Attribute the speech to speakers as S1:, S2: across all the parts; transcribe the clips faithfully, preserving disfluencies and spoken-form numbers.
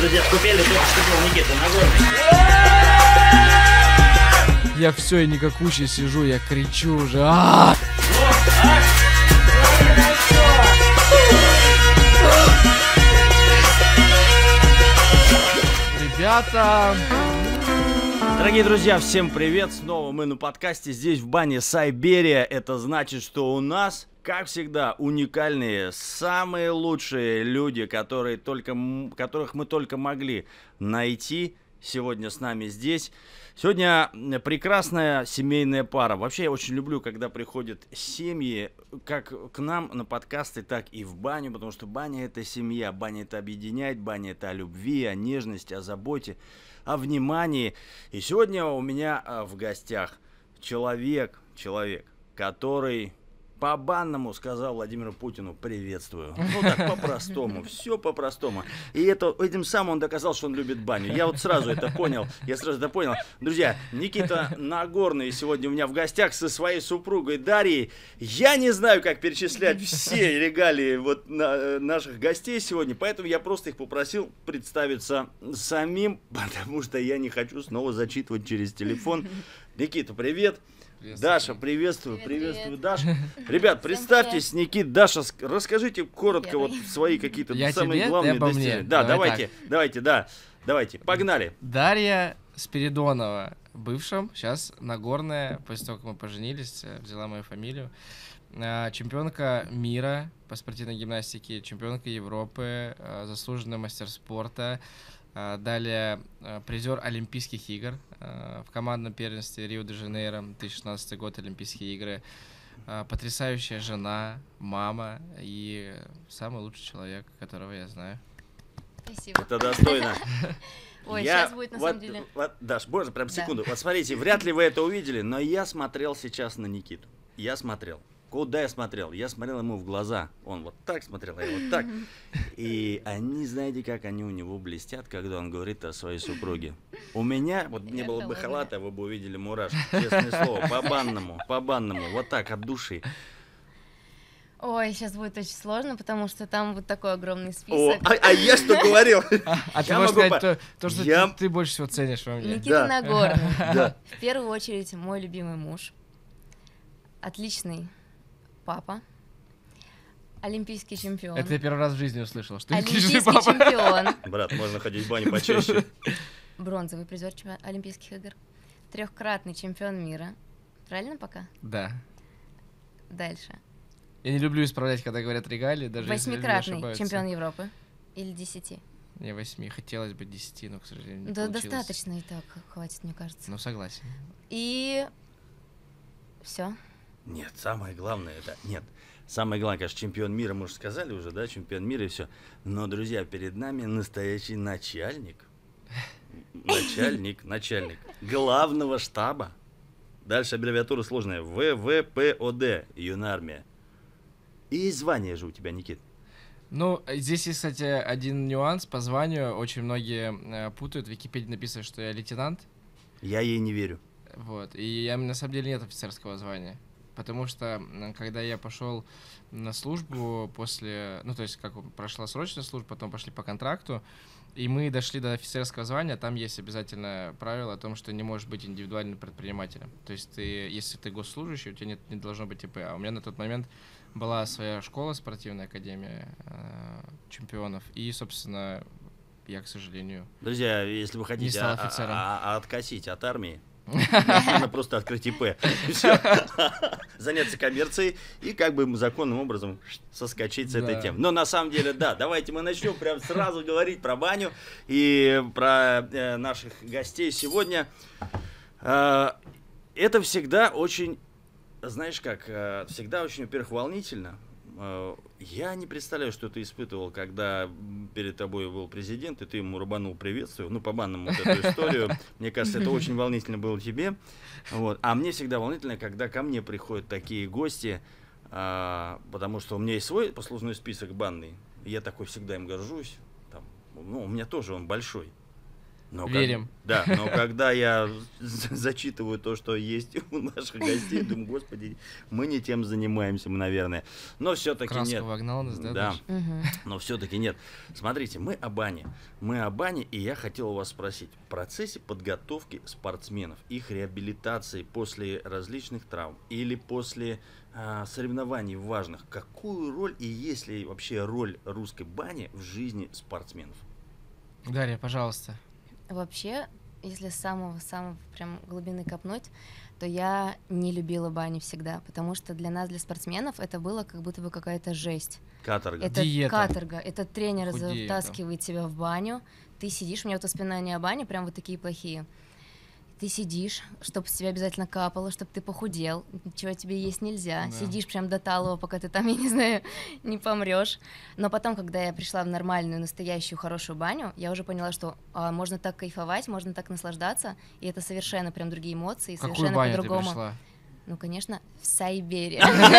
S1: Друзья, в купели только что был Никита Нагорный.
S2: Я все, я никакущий сижу, я кричу уже. А-а-а! Ребята!
S1: Дорогие друзья, всем привет! Снова мы на подкасте здесь в бане Сайберия. Это значит, что у нас, как всегда, уникальные, самые лучшие люди, которые только, которых мы только могли найти. Сегодня с нами здесь. Сегодня прекрасная семейная пара. Вообще я очень люблю, когда приходят семьи, как к нам на подкасты, так и в баню, потому что баня — это семья, баня — это объединяет, баня — это о любви, о нежности, о заботе, о внимании. И сегодня у меня в гостях человек, человек, который по-банному сказал Владимиру Путину «приветствую». Ну так, по-простому, все по-простому. И это, этим самым он доказал, что он любит баню. Я вот сразу это понял, я сразу это понял. Друзья, Никита Нагорный сегодня у меня в гостях со своей супругой Дарьей. Я не знаю, как перечислять все регалии вот на, наших гостей сегодня, поэтому я просто их попросил представиться самим, потому что я не хочу снова зачитывать через телефон. Никита, привет. Даша, приветствую, привет, приветствую, привет. Даша. Ребят, представьтесь, Никит, Даша, расскажите коротко вот свои какие-то самые тебе, главные достижения. Да, Давай давайте, так. давайте, да, давайте, погнали.
S2: Дарья Спиридонова, бывшим, сейчас Нагорная, после того, как мы поженились, взяла мою фамилию. Чемпионка мира по спортивной гимнастике, чемпионка Европы, заслуженный мастер спорта. Далее призер Олимпийских игр в командном первенстве Рио-де-Жанейро, две тысячи шестнадцатый год, Олимпийские игры. Потрясающая жена, мама и самый лучший человек, которого я знаю.
S3: Спасибо.
S1: Это достойно.
S3: Ой, я... сейчас будет на
S1: вот,
S3: самом деле.
S1: Вот, Даш, боже, прям секунду.
S3: Да.
S1: Вот смотрите, вряд ли вы это увидели, но я смотрел сейчас на Никиту. Я смотрел. Куда я смотрел? Я смотрел ему в глаза. Он вот так смотрел, а я вот так. И они, знаете, как они у него блестят, когда он говорит о своей супруге. У меня, вот не было бы халата, вы бы увидели мурашки. Честное слово, по-банному, по-банному, вот так, от души.
S3: Ой, сейчас будет очень сложно, потому что там вот такой огромный список.
S1: О, а, а я что говорил?
S2: А ты можешь сказать то, то что я... ты, ты больше всего ценишь во мне.
S3: Никита да. Нагорный. Да. В первую очередь мой любимый муж. Отличный папа. Олимпийский чемпион.
S2: Это я первый раз в жизни услышал, что
S3: Олимпийский папа. Чемпион.
S1: Брат, можно ходить в баню почаще.
S3: Бронзовый призер Олимпийских игр. Трехкратный чемпион мира. Правильно пока?
S2: Да.
S3: Дальше.
S2: Я не люблю исправлять, когда говорят регалии, даже
S3: восьмикратный чемпион Европы. Или десяти?
S2: Не, восьми. Хотелось бы десяти, но, к сожалению, не
S3: Да
S2: получилось.
S3: Достаточно и так хватит, мне кажется.
S2: Ну, согласен.
S3: И все.
S1: Нет, самое главное это... Нет, самое главное, конечно, чемпион мира, мы уже сказали уже, да, чемпион мира и все. Но, друзья, перед нами настоящий начальник. Начальник, начальник главного штаба. Дальше аббревиатура сложная. вэ вэ пэ о дэ, юнармия. И звание же у тебя, Никит.
S2: Ну, здесь есть, кстати, один нюанс по званию. Очень многие э, путают. В Википедии написано, что я лейтенант.
S1: Я ей не верю.
S2: Вот. И я, на самом деле нет офицерского звания. Потому что, когда я пошел на службу после... Ну, то есть, как прошла срочная служба, потом пошли по контракту, и мы дошли до офицерского звания, там есть обязательное правило о том, что не можешь быть индивидуальным предпринимателем. То есть, ты, если ты госслужащий, у тебя нет, не должно быть ИП. А у меня на тот момент была своя школа, спортивная академия э, чемпионов, и, собственно, я, к сожалению,
S1: друзья, если вы хотите
S2: не стал
S1: а-
S2: офицером.
S1: А- а- откосить от армии, нужно просто открыть ИП, заняться коммерцией и как бы законным образом соскочить с этой
S2: Да.
S1: темы. Но на самом деле, да, давайте мы начнем прям сразу говорить про баню и про э, наших гостей сегодня. Э, это всегда очень, знаешь как, э, всегда очень, во-первых, волнительно. Я не представляю, что ты испытывал, когда перед тобой был президент, и ты ему рубанул приветствие, ну, по-банному вот эту историю. Мне кажется, это очень волнительно было тебе. Вот. А мне всегда волнительно, когда ко мне приходят такие гости, а, потому что у меня есть свой послужной список банный, и я такой всегда им горжусь. Там, ну, у меня тоже он большой. Но
S2: Верим.
S1: Как, да, но когда я зачитываю то, что есть у наших гостей, думаю, господи, мы не тем занимаемся, мы, наверное. Но все-таки нет.
S2: Краску вогнал нас, да?
S1: Да,
S3: Мгм.
S1: но все-таки нет. Смотрите, мы о бане. Мы о бане, и я хотел у вас спросить. В процессе подготовки спортсменов, их реабилитации после различных травм или после а, соревнований важных, какую роль и есть ли вообще роль русской бани в жизни спортсменов?
S2: Дарья, пожалуйста.
S3: Вообще, если с самого-самого прям глубины копнуть, то я не любила баню всегда, потому что для нас, для спортсменов, это было как будто бы какая-то жесть.
S1: Каторга.
S3: Это
S2: Диета.
S3: каторга, это тренер
S2: Худеет,
S3: затаскивает тебя в баню, ты сидишь, у меня вот воспоминания о бане прям вот такие плохие. Ты сидишь, чтобы с тебя обязательно капало, чтобы ты похудел, ничего тебе есть нельзя.
S2: Да.
S3: Сидишь прям до талого, пока ты там, я не знаю, не помрешь. Но потом, когда я пришла в нормальную, настоящую, хорошую баню, я уже поняла, что а, можно так кайфовать, можно так наслаждаться, и это совершенно прям другие эмоции,
S2: В какую
S3: совершенно
S2: баню ты
S3: по-другому.
S2: пришла?
S3: Ну, конечно, в Сайбере.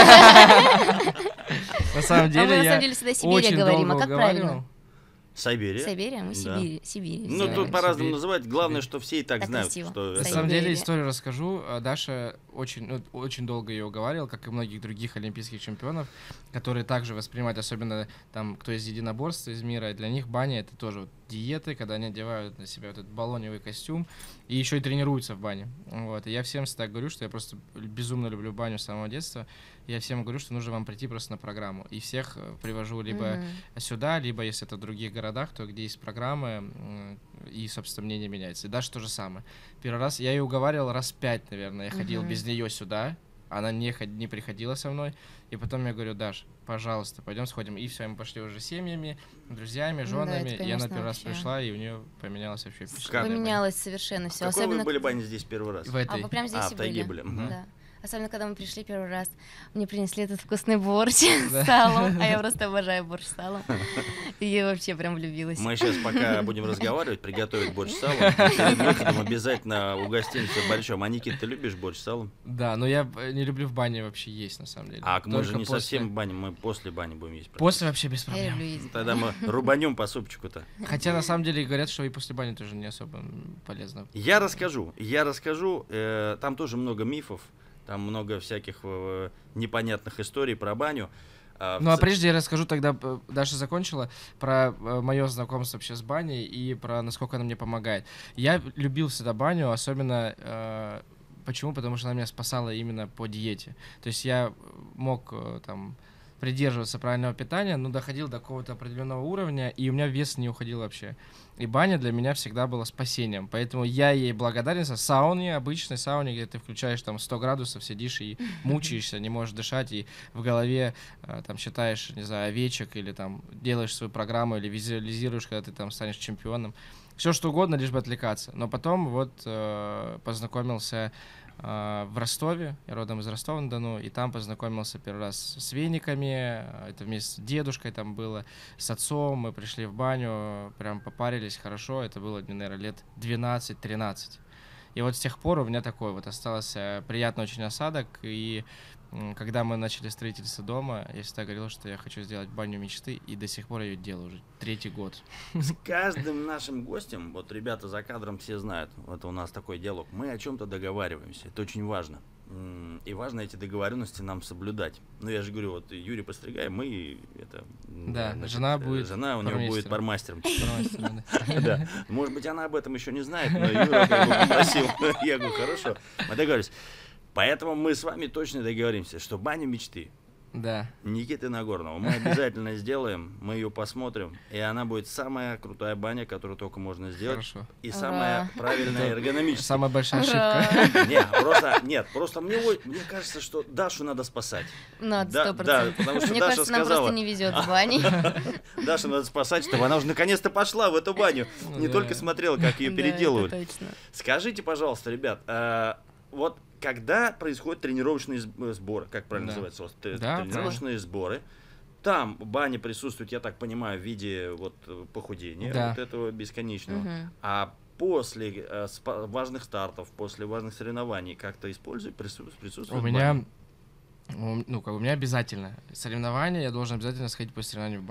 S2: На самом
S3: А мы
S2: деле
S3: на
S2: я
S3: самом деле всегда Сибирь
S2: очень
S3: говорим, а
S2: долго
S3: как правильно?
S2: уговаривал.
S1: Сайберия?
S3: Сайберия, мы
S1: Да.
S3: Сибирь, Сибирь.
S1: Ну,
S3: Сибирь.
S1: тут по-разному
S2: Сибирь.
S1: называть. Главное,
S2: Сибирь.
S1: что все и так
S3: Так
S1: знают,
S3: красиво.
S1: что
S2: На
S1: это...
S2: самом
S3: Сайберия.
S2: деле историю расскажу. А Даша очень, ну, очень долго ее уговаривал, как и многих других олимпийских чемпионов, которые также воспринимают, особенно там, кто из единоборств из мира, и для них баня это тоже вот диеты, когда они одевают на себя вот этот баллоневый костюм и еще и тренируются в бане. Вот. И я всем всегда говорю, что я просто безумно люблю баню с самого детства. Я всем говорю, что нужно вам прийти просто на программу. И всех э, привожу либо
S3: Мгм.
S2: сюда, либо если это в других городах, то где есть программы, м, и, собственно, мнение меняется. И Даша то же самое. Первый раз я ее уговаривал раз пять, наверное. Я ходил
S3: Мгм.
S2: без нее сюда, она не, ход- не приходила со мной. И потом я говорю: Даш, пожалуйста, пойдем сходим. И все, мы пошли уже семьями, друзьями,
S3: Да,
S2: женами.
S3: это,
S2: и она
S3: конечно,
S2: первый раз
S3: вообще.
S2: пришла, и у нее поменялось вообще
S1: Как?
S2: впечатление.
S3: Поменялось совершенно все.
S1: Какой вы
S3: Особенно
S1: были бане здесь первый раз?
S2: В
S3: А
S2: этой.
S3: вы прям здесь
S1: А,
S3: и
S1: в тайге
S3: были?
S1: были. Мгм.
S3: Да. Особенно, когда мы пришли первый раз, мне принесли этот вкусный борщ
S2: Да.
S3: с салом, а я просто обожаю борщ с салом. И я вообще прям влюбилась.
S1: Мы сейчас, пока будем разговаривать, приготовить борщ с салом. Перед выходом обязательно угостимся борщом. А, Никит, ты любишь борщ с салом?
S2: Да, но я э, не люблю в бане вообще есть, на самом деле.
S1: А мы же
S2: Только
S1: не
S2: после.
S1: совсем в бане, мы после бани будем есть.
S2: После вообще без
S3: Я
S2: проблем.
S3: люблю есть.
S1: Тогда мы рубанем по супчику-то.
S2: Хотя на самом деле говорят, что и после бани тоже не особо м, полезно.
S1: Я расскажу, я расскажу. э, там тоже много мифов, там много всяких э, непонятных историй про баню. А, в
S2: Ну а
S1: ц-
S2: прежде я расскажу тогда, э, Даша закончила, про мое знакомство вообще с баней и про насколько она мне помогает. Я любил всегда баню, особенно э, почему? Потому что она меня спасала именно по диете. То есть я мог э, там придерживаться правильного питания, но доходил до какого-то определенного уровня, и у меня вес не уходил вообще. И баня для меня всегда была спасением. Поэтому я ей благодарен за сауне, обычной сауне, где ты включаешь там сто градусов, сидишь и мучаешься, не можешь дышать, и в голове э, там считаешь, не знаю, овечек, или там делаешь свою программу, или визуализируешь, когда ты там станешь чемпионом. Все что угодно, лишь бы отвлекаться. Но потом вот э, познакомился э, в Ростове, я родом из Ростова-на-Дону, и там познакомился первый раз с вениками, э, это вместе с дедушкой там было, с отцом, мы пришли в баню, прям попарились хорошо, это было, наверное, лет двенадцать-тринадцать. И вот с тех пор у меня такой вот остался приятный очень осадок, и м, когда мы начали строительство дома, я всегда говорил, что я хочу сделать баню мечты, и до сих пор я ее делаю уже третий год.
S1: С каждым нашим гостем, вот ребята за кадром все знают, это у нас такой диалог, мы о чем-то договариваемся, это очень важно. М, И важно эти договоренности нам соблюдать. Ну, я же говорю, вот Юрий Постригай, мы это... м,
S2: Да,
S1: значит,
S2: жена
S1: э,
S2: будет
S1: Жена у него будет
S2: бармейстером.
S1: бармастером. Да. Может быть, она об этом еще не знает, но Юра как бы попросил. Я говорю, хорошо, мы договорились. Поэтому мы с вами точно договоримся, что баня мечты
S2: Да.
S1: Никиты Нагорного мы обязательно сделаем, мы ее посмотрим, и она будет самая крутая баня, которую только можно сделать,
S2: Хорошо.
S1: и
S3: Ура.
S1: самая правильная
S2: Это
S1: эргономическая.
S2: Самая большая
S3: Ура!
S2: ошибка.
S1: Нет, просто, нет, просто мне, во- мне кажется, что Дашу надо спасать.
S3: Надо,
S1: Да,
S3: сто
S1: да,
S3: процентов.
S1: потому что
S3: Мне
S1: Даша
S3: кажется, нам
S1: сказала.
S3: просто не везет с баней.
S1: Дашу надо спасать, чтобы она уже наконец-то пошла в эту баню,
S2: Ну
S1: не
S2: да.
S1: только смотрела, как ее
S3: Да,
S1: переделывают.
S3: это точно.
S1: Скажите, пожалуйста, ребят, а, вот когда происходят тренировочные сб- сборы, как правильно
S2: Да.
S1: называется, вот, т-
S2: Да,
S1: тренировочные сборы, там баня присутствует, я так понимаю, в виде вот э, похудения,
S2: Да.
S1: вот этого бесконечного.
S3: Мгм.
S1: А после э, спа- важных стартов, после важных соревнований как-то используют, присутствует, присутствует
S2: У
S1: баня?
S2: меня, у- ну, как у меня обязательно. Соревнования, я должен обязательно сходить после соревнований в баню.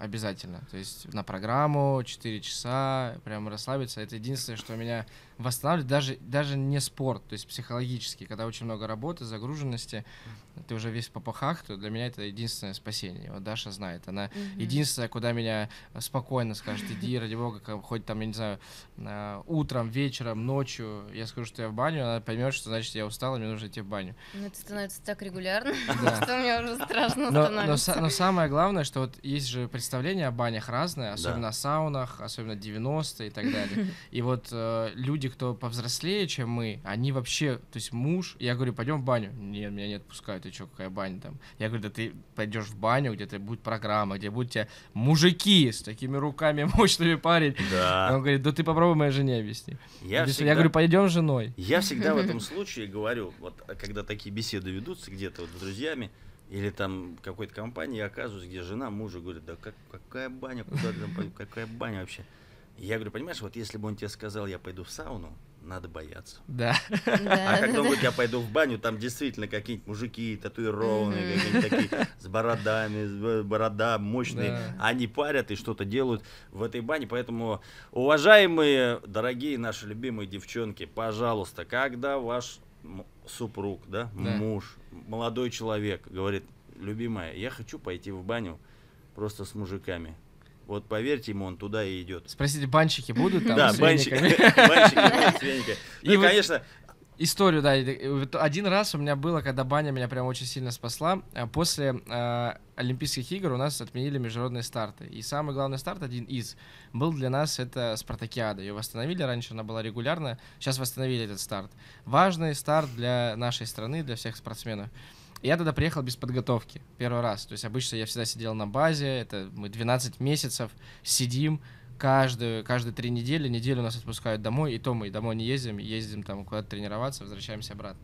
S2: обязательно. То есть на программу четыре часа, прям расслабиться. Это единственное, что меня восстанавливает. Даже, даже не спорт, то есть психологически. Когда очень много работы, загруженности, ты уже весь в попахах, то для меня это единственное спасение. Вот Даша знает. Она mm-hmm. единственная, куда меня спокойно скажет: иди, ради бога, хоть там, я не знаю, утром, вечером, ночью. Я скажу, что я в баню, она поймет, что значит я устала, мне нужно идти в баню.
S3: Ну, это становится так регулярно, что мне уже страшно становится.
S2: Но самое главное, что вот есть же представления о банях разные, особенно о саунах, особенно девяностые и так далее. И вот люди, кто повзрослее, чем мы, они вообще, то есть муж, я говорю, пойдем в баню. Нет, меня не отпускают, ты что, какая баня там? Я говорю, да ты пойдешь в баню, где-то будет программа, где будут тебя мужики с такими руками мощными парень.
S1: Да.
S2: Он говорит, да ты попробуй моей жене объясни.
S1: Я, всегда...
S2: я говорю, пойдем с женой.
S1: Я всегда в этом случае говорю, вот когда такие беседы ведутся где-то вот с друзьями, или там в какой-то компании, я оказываюсь, где жена мужа говорит, да как, какая баня, куда ты там пойдешь, какая баня вообще? Я говорю, понимаешь, вот если бы он тебе сказал, я пойду в сауну, надо бояться.
S2: Да.
S1: А когда он говорит, я пойду в баню, там действительно какие-нибудь мужики, татуированные, какие-нибудь такие, с бородами, с борода мощные, они парят и что-то делают в этой бане. Поэтому, уважаемые, дорогие наши любимые девчонки, пожалуйста, когда ваш супруг, да, муж, молодой человек говорит, любимая, я хочу пойти в баню просто с мужиками. Вот поверьте ему, он туда и идет.
S2: Спросите, банщики будут там?
S1: Да,
S2: с
S1: банщики, банщики с вениками. Ну, конечно...
S2: Историю, да. Один раз у меня было, когда баня меня прям очень сильно спасла. После э, Олимпийских игр у нас отменили международные старты. И самый главный старт, один из, был для нас это Спартакиада. Ее восстановили, раньше она была регулярная, сейчас восстановили этот старт. Важный старт для нашей страны, для всех спортсменов. Я тогда приехал без подготовки, первый раз. То есть обычно я всегда сидел на базе, это мы двенадцать месяцев сидим, каждую, каждые три недели, неделю нас отпускают домой, и то мы домой не ездим, ездим там куда-то тренироваться, возвращаемся обратно.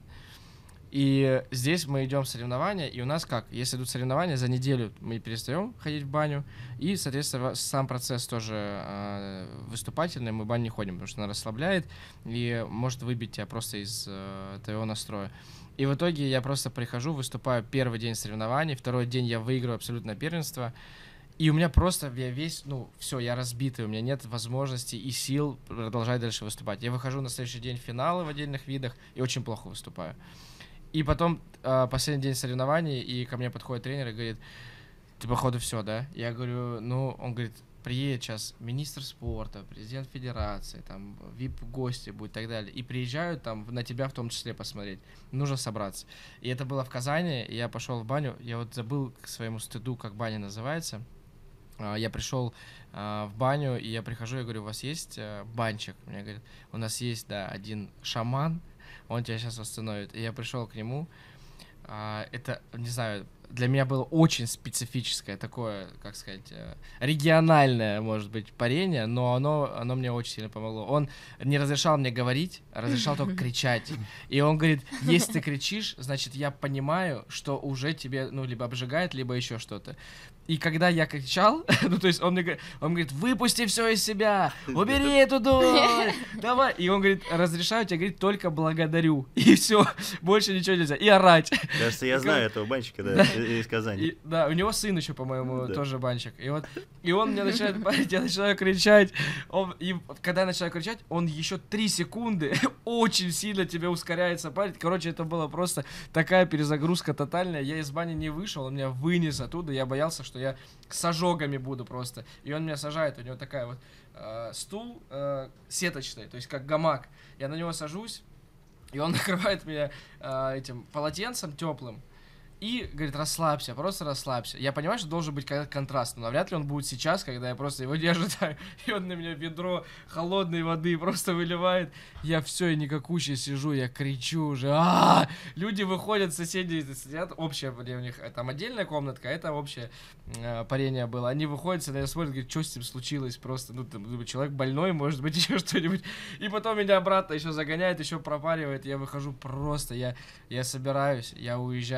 S2: И здесь мы идем в соревнования, и у нас как, если идут соревнования, за неделю мы перестаем ходить в баню, и, соответственно, сам процесс тоже э, выступательный, мы в баню не ходим, потому что она расслабляет и может выбить тебя просто из э, твоего настроя. И в итоге я просто прихожу, выступаю первый день соревнований, второй день я выиграю абсолютно первенство, и у меня просто я весь, ну, все, я разбитый, у меня нет возможности и сил продолжать дальше выступать. Я выхожу на следующий день в финалы в отдельных видах и очень плохо выступаю. И потом э, последний день соревнований, и ко мне подходит тренер и говорит, ты, походу, все, да? Я говорю, ну, он говорит, приедет сейчас министр спорта, президент федерации, там, вип-гости будут и так далее. И приезжают там на тебя в том числе посмотреть. Нужно собраться. И это было в Казани, и я пошел в баню. Я вот забыл к своему стыду, как баня называется. Я пришел в баню, и я прихожу, я говорю, у вас есть банчик? Мне говорят, у нас есть, да, один шаман, он тебя сейчас восстановит. И я пришел к нему. Это, не знаю, для меня было очень специфическое, такое, как сказать, региональное, может быть, парение, но оно, оно мне очень сильно помогло. Он не разрешал мне говорить, а разрешал только кричать. И он говорит, если ты кричишь, значит, я понимаю, что уже тебе, ну, либо обжигает, либо еще что-то. И когда я кричал, ну, то есть он мне говорит, он говорит, выпусти все из себя, убери эту дурь, давай. И он говорит, разрешаю тебе говорить только благодарю. И все, больше ничего нельзя. И орать.
S1: Кажется, я знаю этого банщика, да, из Казани.
S2: И, да, у него сын еще, по-моему, да. тоже банщик. И вот, и он мне начинает парить, я начинаю кричать. Он, и когда я начинаю кричать, он еще три секунды очень сильно тебя ускоряется парить. Короче, это была просто такая перезагрузка тотальная. Я из бани не вышел, он меня вынес оттуда. Я боялся, что я с ожогами буду просто. И он меня сажает, у него такая вот э, стул э, сеточный, то есть как гамак. Я на него сажусь, и он накрывает меня э, этим полотенцем теплым. И говорит, расслабься, просто расслабься. Я понимаю, что должен быть какой-то контраст, но навряд ли он будет сейчас, когда я просто его держу так, и он на меня ведро холодной воды просто выливает. Я все, и никакущий сижу, я кричу уже. А-а-а! Люди выходят, соседи сидят, общая, у них там отдельная комнатка, это общее э, парение было. Они выходят, на меня смотрят, говорят, что с ним случилось, просто, ну, там, человек больной, может быть, еще что-нибудь. И потом меня обратно еще загоняет, еще пропаривает, я выхожу просто, я, я собираюсь, я уезжаю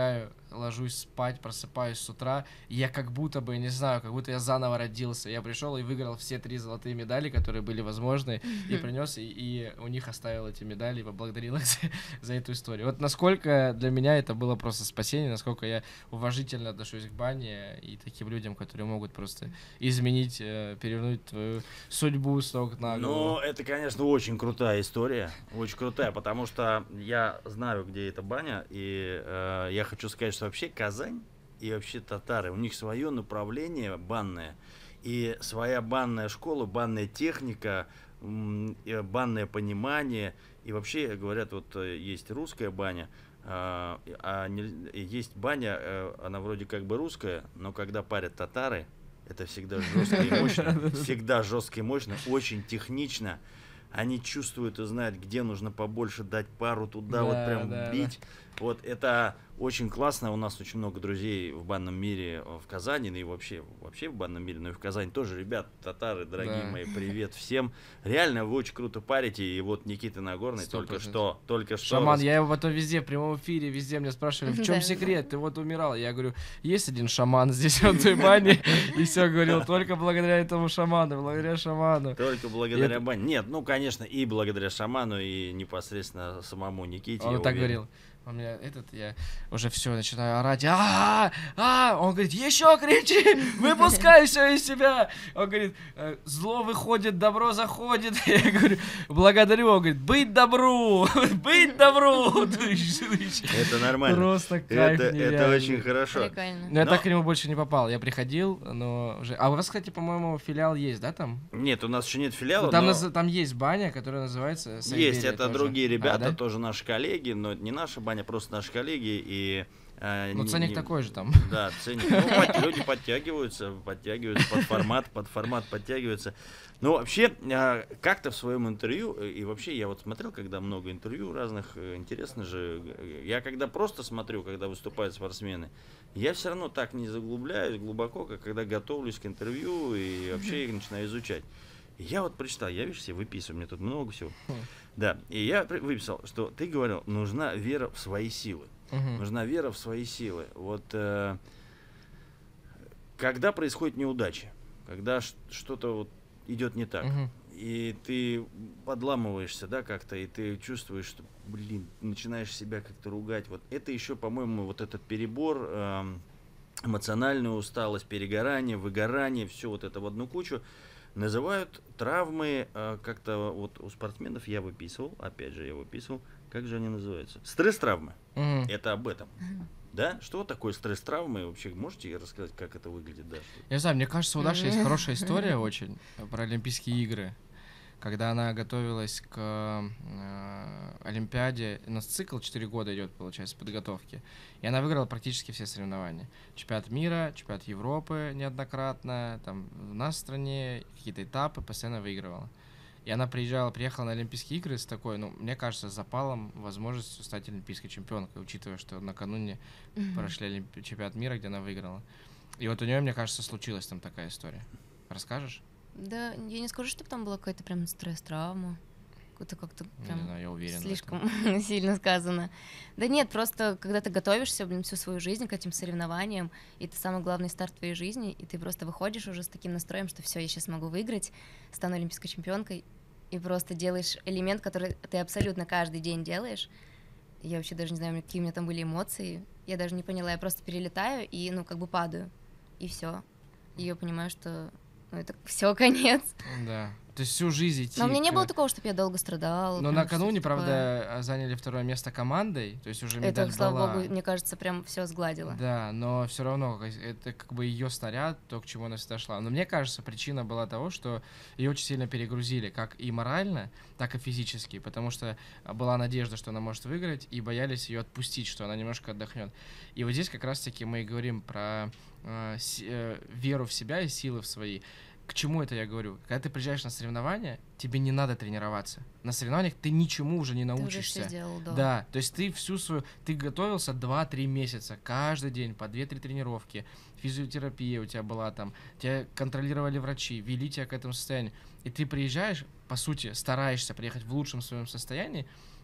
S2: ложусь спать, просыпаюсь с утра, и я как будто бы, не знаю, как будто я заново родился. Я пришел и выиграл все три золотые медали, которые были возможны, и принес, и, и у них оставил эти медали, и поблагодарил их за, за эту историю. Вот насколько для меня это было просто спасение, насколько я уважительно отношусь к бане и таким людям, которые могут просто изменить, перевернуть твою судьбу с ног на голову.
S1: Ну, это, конечно, очень крутая история, очень крутая, потому что я знаю, где эта баня, и э, я хочу сказать, что вообще Казань и вообще татары, у них свое направление банное, и своя банная школа, банная техника, м, банное понимание, и вообще, говорят, вот есть русская баня, а, а не, есть баня, она вроде как бы русская, но когда парят татары, это всегда жестко и мощно, всегда жестко и мощно, очень технично. Они чувствуют и знают, где нужно побольше дать пару туда,
S2: Да,
S1: вот прям
S2: да,
S1: бить. Да. Вот это очень классно. У нас очень много друзей в банном мире в Казани, и вообще, вообще в банном мире, но и в Казани тоже. Ребят, татары, дорогие
S2: Да.
S1: мои, привет всем. Реально, вы очень круто парите. И вот Никита Нагорный
S2: сто
S1: только
S2: процентов.
S1: что, только что...
S2: Шаман,
S1: рас-
S2: я его потом везде, в прямом эфире, везде меня спрашивали, в чем
S3: Да.
S2: секрет, ты вот умирал. Я говорю, есть один шаман здесь, в той бане, и все говорил, только благодаря этому шаману, благодаря шаману.
S1: Только благодаря
S2: это-
S1: бане. Нет, ну, конечно, и благодаря шаману, и непосредственно самому Никите.
S2: Он
S1: я
S2: так
S1: уверен.
S2: говорил. У меня этот, я уже все начинаю орать. А, а, он говорит, еще кричи, выпускай все из себя. Он говорит, «Э, зло выходит, добро заходит. Я говорю, благодарю. Он говорит, быть добру, быть добру.
S1: Это нормально.
S2: Просто кайф
S1: Это, это
S2: нереальный.
S1: очень хорошо.
S3: Прикольно.
S2: Но я
S1: Но-
S2: так к нему больше не попал. Я приходил, но уже... А у вас, кстати, по-моему, филиал есть, да, там?
S1: Нет, у нас еще нет филиала,
S2: Ну, там,
S1: но
S2: наз- там есть баня, которая называется
S1: есть,
S2: Сайберия
S1: это
S2: тоже.
S1: другие ребята,
S2: А, да?
S1: тоже наши коллеги, но не наша баня, просто наши коллеги. И, э,
S2: Ну,
S1: не-
S2: ценник
S1: не-
S2: такой же там.
S1: Да, ценник. Ну, под- люди подтягиваются, подтягиваются под формат, под формат подтягиваются. Ну, вообще, э, как-то в своем интервью, э, и вообще я вот смотрел, когда много интервью разных, э, интересно же, э, я когда просто смотрю, когда выступают спортсмены, я все равно так не заглубляюсь глубоко, как когда готовлюсь к интервью и вообще их начинаю изучать. И я вот прочитал, я, видишь, себе выписываю, мне тут много всего.
S2: Хм.
S1: Да, и я при- выписал, что ты говорил, нужна вера в свои силы.
S2: Мгм.
S1: Нужна вера в свои силы. Вот э, когда происходит неудача, когда ш- что-то вот идет не так,
S2: Мгм.
S1: и ты подламываешься, да, как-то, и ты чувствуешь, что, блин, начинаешь себя как-то ругать. Вот это еще, по-моему, вот этот перебор, эм, эмоциональную усталость, перегорание, выгорание, все вот это в одну кучу называют травмы, э, как-то вот у спортсменов я выписывал, опять же я выписывал, как же они называются? Стресс-травмы.
S2: Мгм.
S1: Это об этом. Да? Что такое стресс-травмы? Вообще можете рассказать, как это выглядит, да?
S2: Я не знаю, мне кажется, у Даши есть
S3: Мгм.
S2: хорошая история очень про Олимпийские игры. Когда она готовилась к э, Олимпиаде, у нас цикл четыре года идет, получается, подготовки. И она выиграла практически все соревнования. Чемпионат мира, чемпионат Европы неоднократно, там у нас в стране какие-то этапы постоянно выигрывала. И она приезжала, приехала на Олимпийские игры с такой, ну, мне кажется, с запалом, возможностью стать олимпийской чемпионкой, учитывая, что накануне
S3: Мгм.
S2: прошли Олимпи- чемпионат мира, где она выиграла. И вот у нее, мне кажется, случилась там такая история. Расскажешь?
S3: Да, я не скажу, чтобы там была какая-то прям стресс-травма. Это как-то
S2: Не
S3: прям
S2: знаю, я уверен в этом.
S3: слишком сильно сказано. Да нет, просто когда ты готовишься, блин, всю свою жизнь к этим соревнованиям, и это самый главный старт твоей жизни, и ты просто выходишь уже с таким настроем, что все, я сейчас могу выиграть, стану олимпийской чемпионкой, и просто делаешь элемент, который ты абсолютно каждый день делаешь. Я вообще даже не знаю, какие у меня там были эмоции. Я даже не поняла, я просто перелетаю и, ну, как бы падаю. И все. И я понимаю, что ну, это все конец.
S2: Да. То есть всю жизнь идти.
S3: Но у меня не
S2: к-
S3: было такого, чтобы я долго страдала.
S2: Но
S3: прям
S2: накануне,
S3: что-то такое.
S2: правда, заняли второе место командой, то есть уже медаль
S3: Это, слава
S2: была.
S3: богу, мне кажется, прям все сгладило.
S2: Да, но все равно как- это как бы ее снаряд, то, к чему она всегда шла. Но мне кажется, причина была того, что ее очень сильно перегрузили, как и морально, так и физически, потому что была надежда, что она может выиграть, и боялись ее отпустить, что она немножко отдохнет. И вот здесь как раз-таки мы и говорим про э, си- э, веру в себя и силы в свои. К чему это я говорю? Когда ты приезжаешь на соревнования, тебе не надо тренироваться. На соревнованиях ты ничему уже не
S3: Ты уже
S2: научишься.
S3: все сделал, да.
S2: Да, то есть ты всю свою... Ты готовился два-три месяца, каждый день, по две-три тренировки, физиотерапия у тебя была там, тебя контролировали врачи, вели тебя к этому состоянию. И ты приезжаешь, по сути, стараешься приехать в лучшем своем состоянии,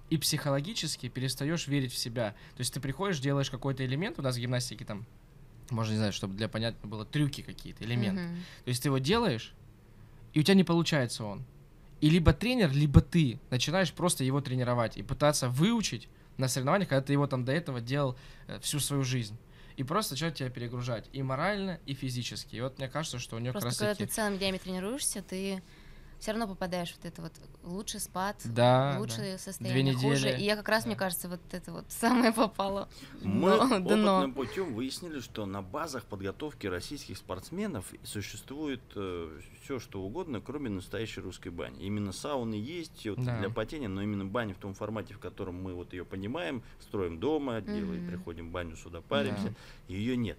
S2: и психологически перестаешь верить в себя. То есть ты приходишь, делаешь какой-то элемент, у нас в гимнастике там, можно, не знаю, чтобы для понятного было, трюки какие-то, элементы.
S3: Мгм.
S2: То есть ты его делаешь, и у тебя не получается он. И либо тренер, либо ты начинаешь просто его тренировать и пытаться выучить на соревнованиях, когда ты его там до этого делал э, всю свою жизнь. И просто начинает тебя перегружать и морально, и физически. И вот мне кажется, что у него
S3: Просто
S2: как
S3: когда
S2: раз
S3: ты
S2: таки...
S3: целыми днями тренируешься, ты все равно попадаешь в вот это вот лучший спад,
S2: Да,
S3: лучшее
S2: да.
S3: состояние,
S2: Две
S3: хуже.
S2: недели.
S3: И я как раз,
S2: Да.
S3: мне кажется, вот это вот самое попало.
S1: Мы
S3: Дно, дно.
S1: опытным путем выяснили, что на базах подготовки российских спортсменов существует э, все, что угодно, кроме настоящей русской бани. Именно сауны есть вот,
S2: Да.
S1: для потения, но именно баня в том формате, в котором мы вот ее понимаем, строим дома, делаем,
S3: Мгм.
S1: приходим в баню, сюда паримся, ее нет.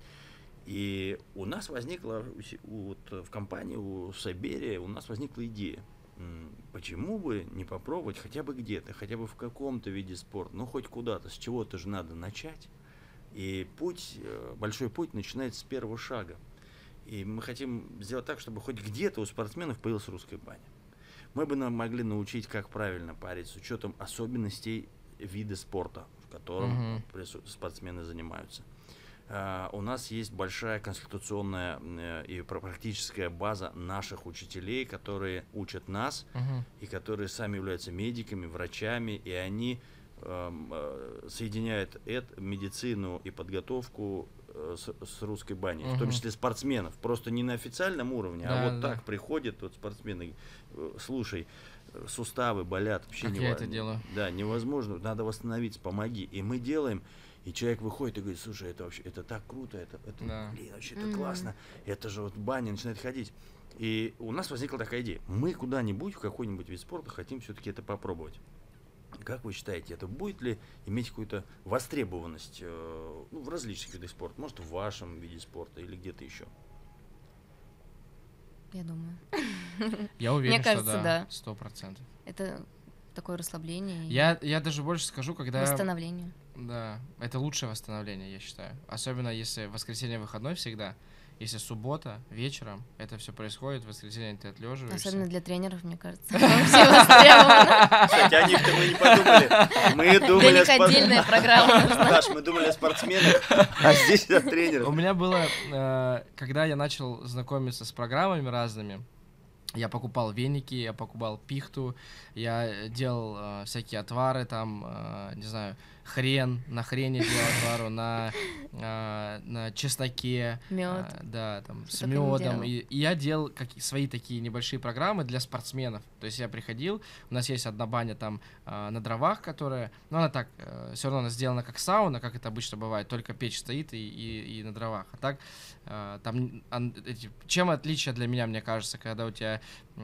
S1: И у нас возникла, у се- у- вот в компании, у Сайберия, у нас возникла идея. М, Почему бы не попробовать хотя бы где-то, хотя бы в каком-то виде спорта, ну хоть куда-то, с чего-то же надо начать. И путь, э, большой путь начинается с первого шага. И мы хотим сделать так, чтобы хоть где-то у спортсменов появилась русская баня. Мы бы нам могли научить, как правильно парить с учетом особенностей вида спорта, в котором
S2: Мгм.
S1: прису- спортсмены занимаются. А, У нас есть большая консультационная э, и пр- практическая база наших учителей, которые учат нас
S2: Мгм.
S1: и которые сами являются медиками, врачами, и они эм, э, соединяют эт- медицину и подготовку э, с, с русской баней, в том
S2: Мгм.
S1: числе спортсменов. Просто не на официальном уровне,
S2: Да,
S1: а вот
S2: да.
S1: так приходят вот спортсмены, э, слушай, э, суставы болят, вообще
S2: Как я
S1: нево-
S2: это делаю.
S1: Да, невозможно, надо восстановиться, помоги. И мы делаем, и человек выходит и говорит, слушай, это вообще, это так круто, это, это
S2: Да.
S1: блин, вообще это
S3: Мгм.
S1: классно, это же вот баня начинает ходить. И у нас возникла такая идея, мы куда-нибудь, в какой-нибудь вид спорта хотим все-таки это попробовать. Как вы считаете, это будет ли иметь какую-то востребованность э, ну, в различных видах спорта? Может, в вашем виде спорта или где-то еще?
S3: Я думаю.
S2: Я уверен,
S3: кажется,
S2: что
S3: да.
S2: сто процентов.
S3: Это такое расслабление и
S2: Я, я даже больше скажу, когда...
S3: восстановление.
S2: Да, это лучшее восстановление, я считаю. Особенно если воскресенье выходной всегда, если суббота вечером, это все происходит, в воскресенье ты отлеживаешься.
S3: Особенно для тренеров, мне кажется. Все востребованы.
S1: Кстати, о них-то мы не подумали. Мы
S3: Для
S1: думали о
S3: них
S1: спор-
S3: отдельная программа нужна.
S1: Даш, мы думали о спортсменах, а здесь о
S2: У
S1: тренерах.
S2: меня было, э, когда я начал знакомиться с программами разными, я покупал веники, я покупал пихту, я делал э, всякие отвары, там, э, не знаю, хрен, на хрене делал отвару, на, э, на чесноке,
S3: Мед.
S2: э, да, там,
S3: Что
S2: с
S3: только не
S2: медом.
S3: делал.
S2: И, и я делал как, свои такие небольшие программы для спортсменов. То есть я приходил, у нас есть одна баня там э, на дровах, которая, ну она так, э, все равно она сделана как сауна, как это обычно бывает, только печь стоит и, и, и на дровах. А так, э, там, ан- эти, чем отличие для меня, мне кажется, когда у тебя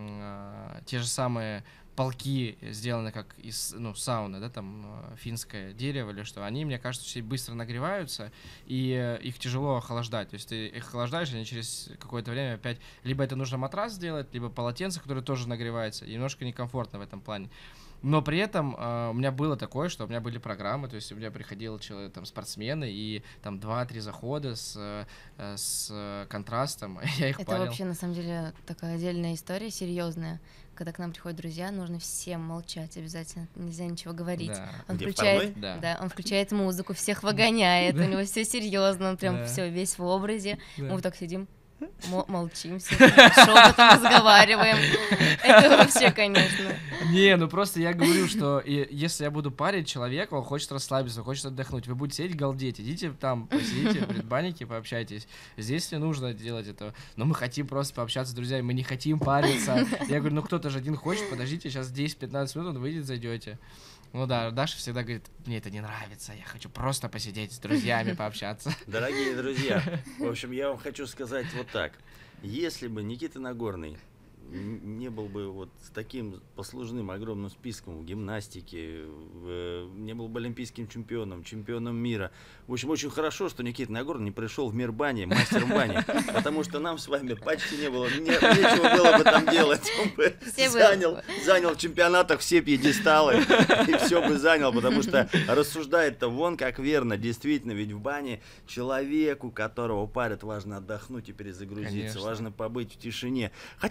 S2: э, те же самые полки сделаны как из, ну, сауны, да, там э, финское дерево или что, они, мне кажется, все быстро нагреваются, и э, их тяжело охлаждать. То есть ты их охлаждаешь, они через какое-то время опять... Либо это нужно матрас сделать, либо полотенце, которое тоже нагревается, и немножко некомфортно в этом плане. Но при этом э, у меня было такое, что у меня были программы, то есть у меня приходил человек, там, спортсмены, и там два-три захода с, э, с э, контрастом, я их
S3: Это
S2: парил.
S3: вообще, на самом деле, такая отдельная история, серьезная. Когда к нам приходят друзья, нужно всем молчать обязательно, нельзя ничего говорить.
S2: Да.
S3: Он
S1: Где, в
S3: включает,
S2: парной? Да.
S3: да, он включает музыку, всех выгоняет,
S2: Да.
S3: у него все серьезно, он прям
S2: Да.
S3: все весь в образе.
S2: Да.
S3: Мы вот так сидим, мо- молчим, все шепотом разговариваем. Это вообще, конечно.
S2: Не, ну просто я говорю, что и если я буду парить человека, он хочет расслабиться, он хочет отдохнуть, вы будете сидеть галдеть, идите там, посидите в предбаннике, пообщайтесь. Здесь не нужно делать этого. Но мы хотим просто пообщаться с друзьями, мы не хотим париться. Я говорю, ну кто-то же один хочет, подождите, сейчас десять-пятнадцать минут, он выйдет, зайдете. Ну да, Даша всегда говорит, мне это не нравится, я хочу просто посидеть с друзьями, пообщаться.
S1: Дорогие друзья, в общем, я вам хочу сказать вот так. Если бы Никита Нагорный н- не был бы вот с таким послужным огромным списком в гимнастике, в, э, не был бы олимпийским чемпионом, чемпионом мира. В общем, очень хорошо, что Никита Нагорный не пришел в мир бани, мастером бани, потому что нам с вами почти не было, не- нечего было бы там делать. Он бы
S3: Все бы-
S1: занял, занял в чемпионатах все пьедесталы и все бы занял, потому что рассуждает-то вон как верно, действительно, ведь в бане человеку, которого парят, важно отдохнуть и перезагрузиться,
S2: Конечно.
S1: важно побыть в тишине. Хотя бывает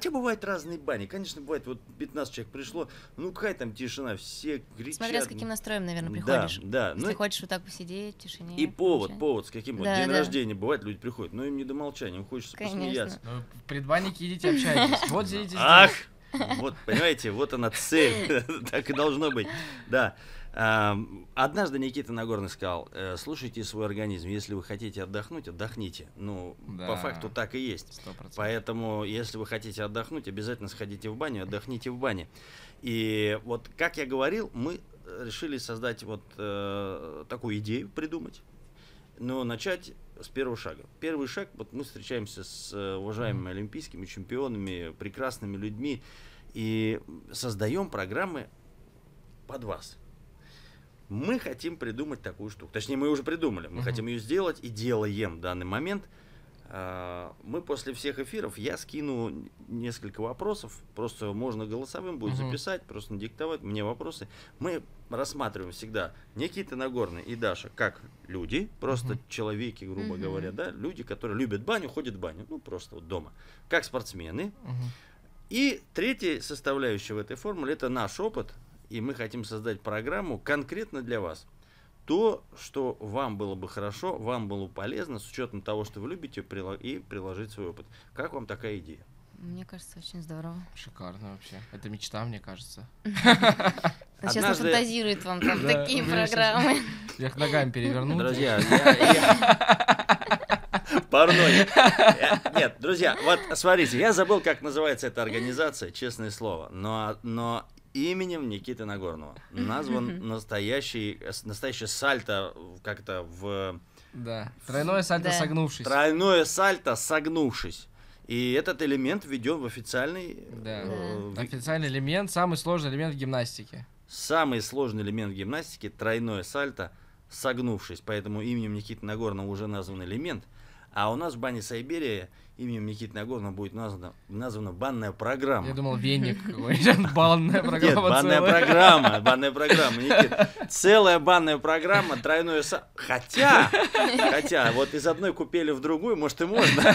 S1: бывают разные бани. Конечно, бывает, вот пятнадцать человек пришло, ну какая там тишина, все кричат.
S3: Смотря с каким настроем, наверное, приходишь.
S1: Да, да.
S3: Если
S1: ну,
S3: хочешь вот так посидеть в тишине.
S1: и повод,
S3: получается.
S1: повод, с каким вот
S3: Да,
S1: день
S3: да.
S1: рождения бывает, люди приходят, но им не до молчания, им хочется
S3: Конечно.
S1: посмеяться.
S2: Ну, в предбаннике идите, общайтесь. Вот сидите здесь.
S1: Ах! Вот, понимаете, вот она цель, так и должно быть, да. А, однажды Никита Нагорный сказал, э, слушайте свой организм, если вы хотите отдохнуть, отдохните. Ну,
S2: Да.
S1: по факту так и есть.
S2: сто процентов.
S1: Поэтому, если вы хотите отдохнуть, обязательно сходите в баню, отдохните в бане. И вот, как я говорил, мы решили создать вот э, такую идею, придумать, но начать с первого шага. Первый шаг, вот мы встречаемся с э, уважаемыми олимпийскими чемпионами, прекрасными людьми и создаем программы под вас. Мы хотим придумать такую штуку. Точнее, мы уже придумали. Мы
S2: Мгм.
S1: хотим ее сделать и делаем в данный момент. А, Мы после всех эфиров, я скину несколько вопросов. Просто можно голосовым будет
S2: Мгм.
S1: записать, просто надиктовать мне вопросы. Мы рассматриваем всегда Никита Нагорный и Даша как люди, просто
S2: Мгм.
S1: человеки, грубо
S3: Мгм.
S1: говоря, да, люди, которые любят баню, ходят в баню, ну просто вот дома, как спортсмены.
S2: Мгм.
S1: И третья составляющая в этой формуле — это наш опыт, и мы хотим создать программу конкретно для вас. То, что вам было бы хорошо, вам было бы полезно, с учетом того, что вы любите, прило- и приложить свой опыт. Как вам такая идея?
S3: Мне кажется, очень здорово.
S2: Шикарно вообще. Это мечта, мне кажется.
S3: Сейчас
S1: Однажды-
S3: нафантазирует вам там
S2: Да,
S3: такие
S2: у меня сейчас-
S3: программы.
S2: Вверх ногами перевернуть.
S1: Друзья, я- я- парной. Я- Нет, друзья, вот смотрите, я забыл, как называется эта организация, честное слово, но, но именем Никиты Нагорного назван настоящий, настоящее сальто как-то в
S2: Да. Тройное сальто
S3: Да.
S2: согнувшись.
S1: тройное сальто, согнувшись. И этот элемент введен в официальный...
S2: Да.
S1: э, в-
S2: Официальный элемент, самый сложный элемент в гимнастике.
S1: Самый сложный элемент гимнастики — тройное сальто, согнувшись. Поэтому именем Никиты Нагорного уже назван элемент. А у нас в бане Сайберия именем Никиты Нагорного будет названа, названа банная программа.
S2: Я думал, веник какой-нибудь, банная
S1: Нет,
S2: программа
S1: банная
S2: целая.
S1: программа, банная программа, Никит. Целая банная программа, тройное сальто. Хотя, хотя, вот из одной купели в другую, может, и можно.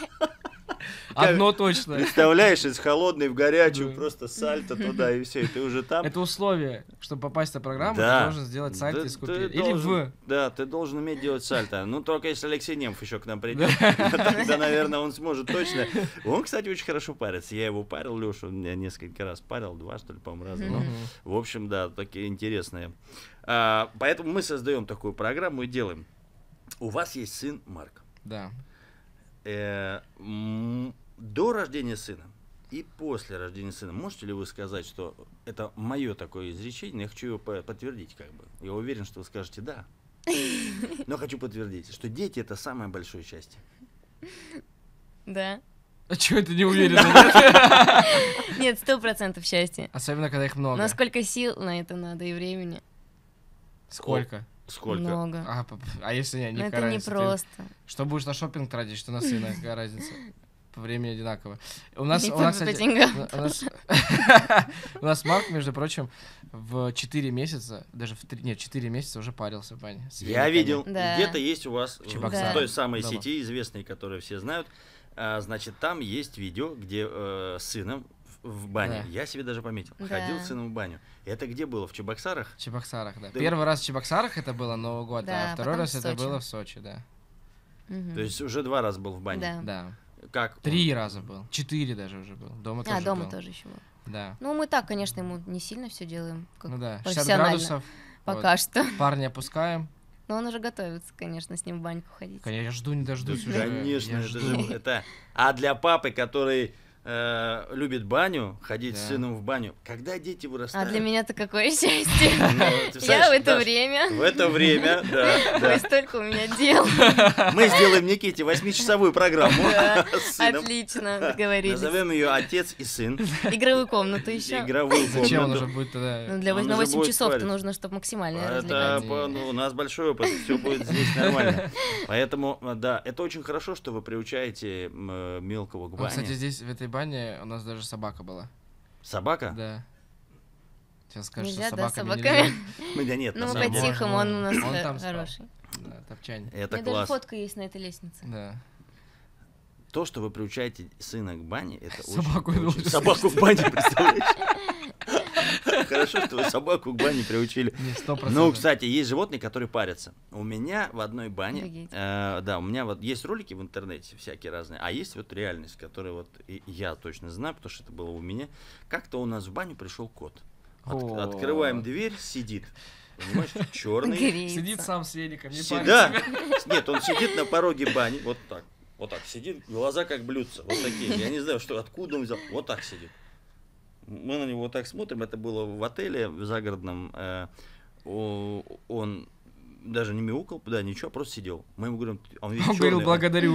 S2: Одно точно.
S1: Представляешь, из холодной в горячую,
S2: Да.
S1: просто сальто туда, и все, и ты уже там.
S2: Это условие, чтобы попасть на программу,
S1: Да.
S2: ты должен сделать сальто
S1: Да,
S2: из
S1: ты
S2: купели. Или
S1: должен-
S2: в.
S1: Да, ты должен уметь делать сальто. Ну, только если Алексей Немов еще к нам придет, тогда, наверное, он сможет точно. Он, кстати, очень хорошо парится. Я его парил, Лешу, я несколько раз парил, два, что ли, по-моему, раза. Ну,
S2: Мгм.
S1: в общем, да, такие интересные. А, Поэтому мы создаем такую программу и делаем. У вас есть сын Марк.
S2: Да.
S1: Э, м, До рождения сына и после рождения сына можете ли вы сказать, что это мое такое изречение, но я хочу его по- подтвердить, как бы. Я уверен, что вы скажете да. Но хочу подтвердить, что дети — это самое большое счастье.
S3: Да.
S2: А чё это не уверенно? нет?
S3: Нет, сто процентов счастья.
S2: Особенно, когда их много.
S3: Насколько сил на это надо и времени?
S2: Сколько?
S1: Сколько?
S3: Много.
S2: А, п- а если не,
S3: Но
S2: никакая
S3: это не
S2: разница? Ты
S3: просто.
S2: Что будешь на шопинг тратить, что на сына, какая разница? По времени одинаково. У нас,
S3: Не
S2: у нас,
S3: только по
S2: кстати,
S3: деньгам.
S2: у нас, у нас Марк, между прочим, в четыре месяца, даже в три, нет, четыре месяца уже парился в бане. с
S1: Я
S2: вениками.
S1: видел,
S3: Да.
S1: где-то есть у вас в
S2: Чебоксарах.
S1: той самой
S2: Дома.
S1: сети, известной, которую все знают, а, значит, там есть видео, где э, с сыном в, в бане,
S2: Да.
S1: я себе даже пометил,
S3: Да.
S1: ходил с сыном в баню. Это где было? В Чебоксарах?
S2: В Чебоксарах, да.
S1: Да.
S2: Первый раз в Чебоксарах это было Новый год,
S3: Да,
S2: а второй
S3: потом
S2: раз
S3: в
S2: это
S3: Сочи.
S2: было в Сочи, да.
S3: Мгм.
S1: То есть уже два раза был в бане.
S3: Да.
S2: Да.
S1: Как? он?
S2: Три раза был. Четыре даже уже был. Дома тоже
S3: А, дома
S2: был.
S3: тоже еще был.
S2: Да.
S3: Ну, мы так, конечно, ему не сильно все делаем. Как
S2: Ну да, шестьдесят
S3: профессионально.
S2: градусов.
S3: Пока что.
S2: Парни опускаем.
S3: Но он уже готовится, конечно, с ним в баньку ходить.
S2: Конечно, я жду, не
S1: Да,
S2: дождусь уже.
S1: конечно,
S2: Я
S1: это
S2: жду.
S1: же это. А для папы, который э, любит баню, ходить с
S2: Да.
S1: сыном в баню, когда дети
S3: А
S1: вырастают?
S3: для меня-то какое счастье.
S1: Ну, ты
S3: Я
S1: представляешь,
S3: в это
S1: Даш,
S3: время.
S1: В это время, да,
S3: Ой,
S1: да.
S3: столько у меня дел.
S1: Мы сделаем Никите восьмичасовую программу
S3: Да,
S1: с сыном.
S3: Отлично, договорились.
S1: Назовем ее отец и сын.
S3: Игровую комнату еще.
S1: Игровую
S2: Зачем он
S1: комнату.
S2: уже будет тогда?
S3: Ну, для
S1: Он
S3: вось- на
S1: уже
S3: восемь
S1: будет
S3: часов-то
S1: парить.
S3: нужно, чтобы максимально
S1: Это
S3: развлекать.
S1: по- ну, у нас большой опыт, все будет здесь нормально. Поэтому, да, это очень хорошо, что вы приучаете м, э, мелкого к
S2: Ну, кстати,
S1: бане.
S2: здесь, в этой бане, у нас даже собака была.
S1: Собака?
S2: Да. Сейчас скажешь,
S3: Нельзя,
S2: что
S3: да,
S2: собаками
S3: собаками.
S2: нельзя.
S1: Ну, да нет, на
S3: Ну,
S1: самом деле.
S3: по-тихому, он у нас
S2: Он
S3: хо-
S2: там спал.
S3: хороший.
S2: Да, топчань.
S3: У
S1: Это
S3: меня даже
S1: класс.
S3: фотка есть на этой лестнице.
S2: Да.
S1: то, что вы приучаете сына к бане, это
S2: Собаку
S1: очень,
S2: должен
S1: очень... Собаку к бане, представляешь? Хорошо, что вы собаку к бане приучили.
S2: Не, сто процентов.
S1: Ну, кстати, есть животные, которые парятся. У меня в одной бане,
S3: Офигеть.
S1: э, да, у меня вот есть ролики в интернете всякие разные, а есть вот реальность, которую вот и я точно знаю, потому что это было у меня. Как-то у нас в баню пришел кот. От-
S2: О.
S1: открываем дверь, сидит. Понимаешь, черный.
S3: Греется.
S2: Сидит сам с великом, не
S1: Си-
S2: парит
S1: да.
S2: себя.
S1: Нет, он сидит на пороге бани, вот так. Вот так сидит, глаза как блюдца, вот такие. Я не знаю, что, откуда он взял. Вот так сидит. Мы на него вот так смотрим. Это было в отеле в загородном. Э, о- он даже не мяукал, да, ничего, просто сидел. Мы ему говорим, он весь
S2: Он говорил,
S1: черный.
S2: благодарю.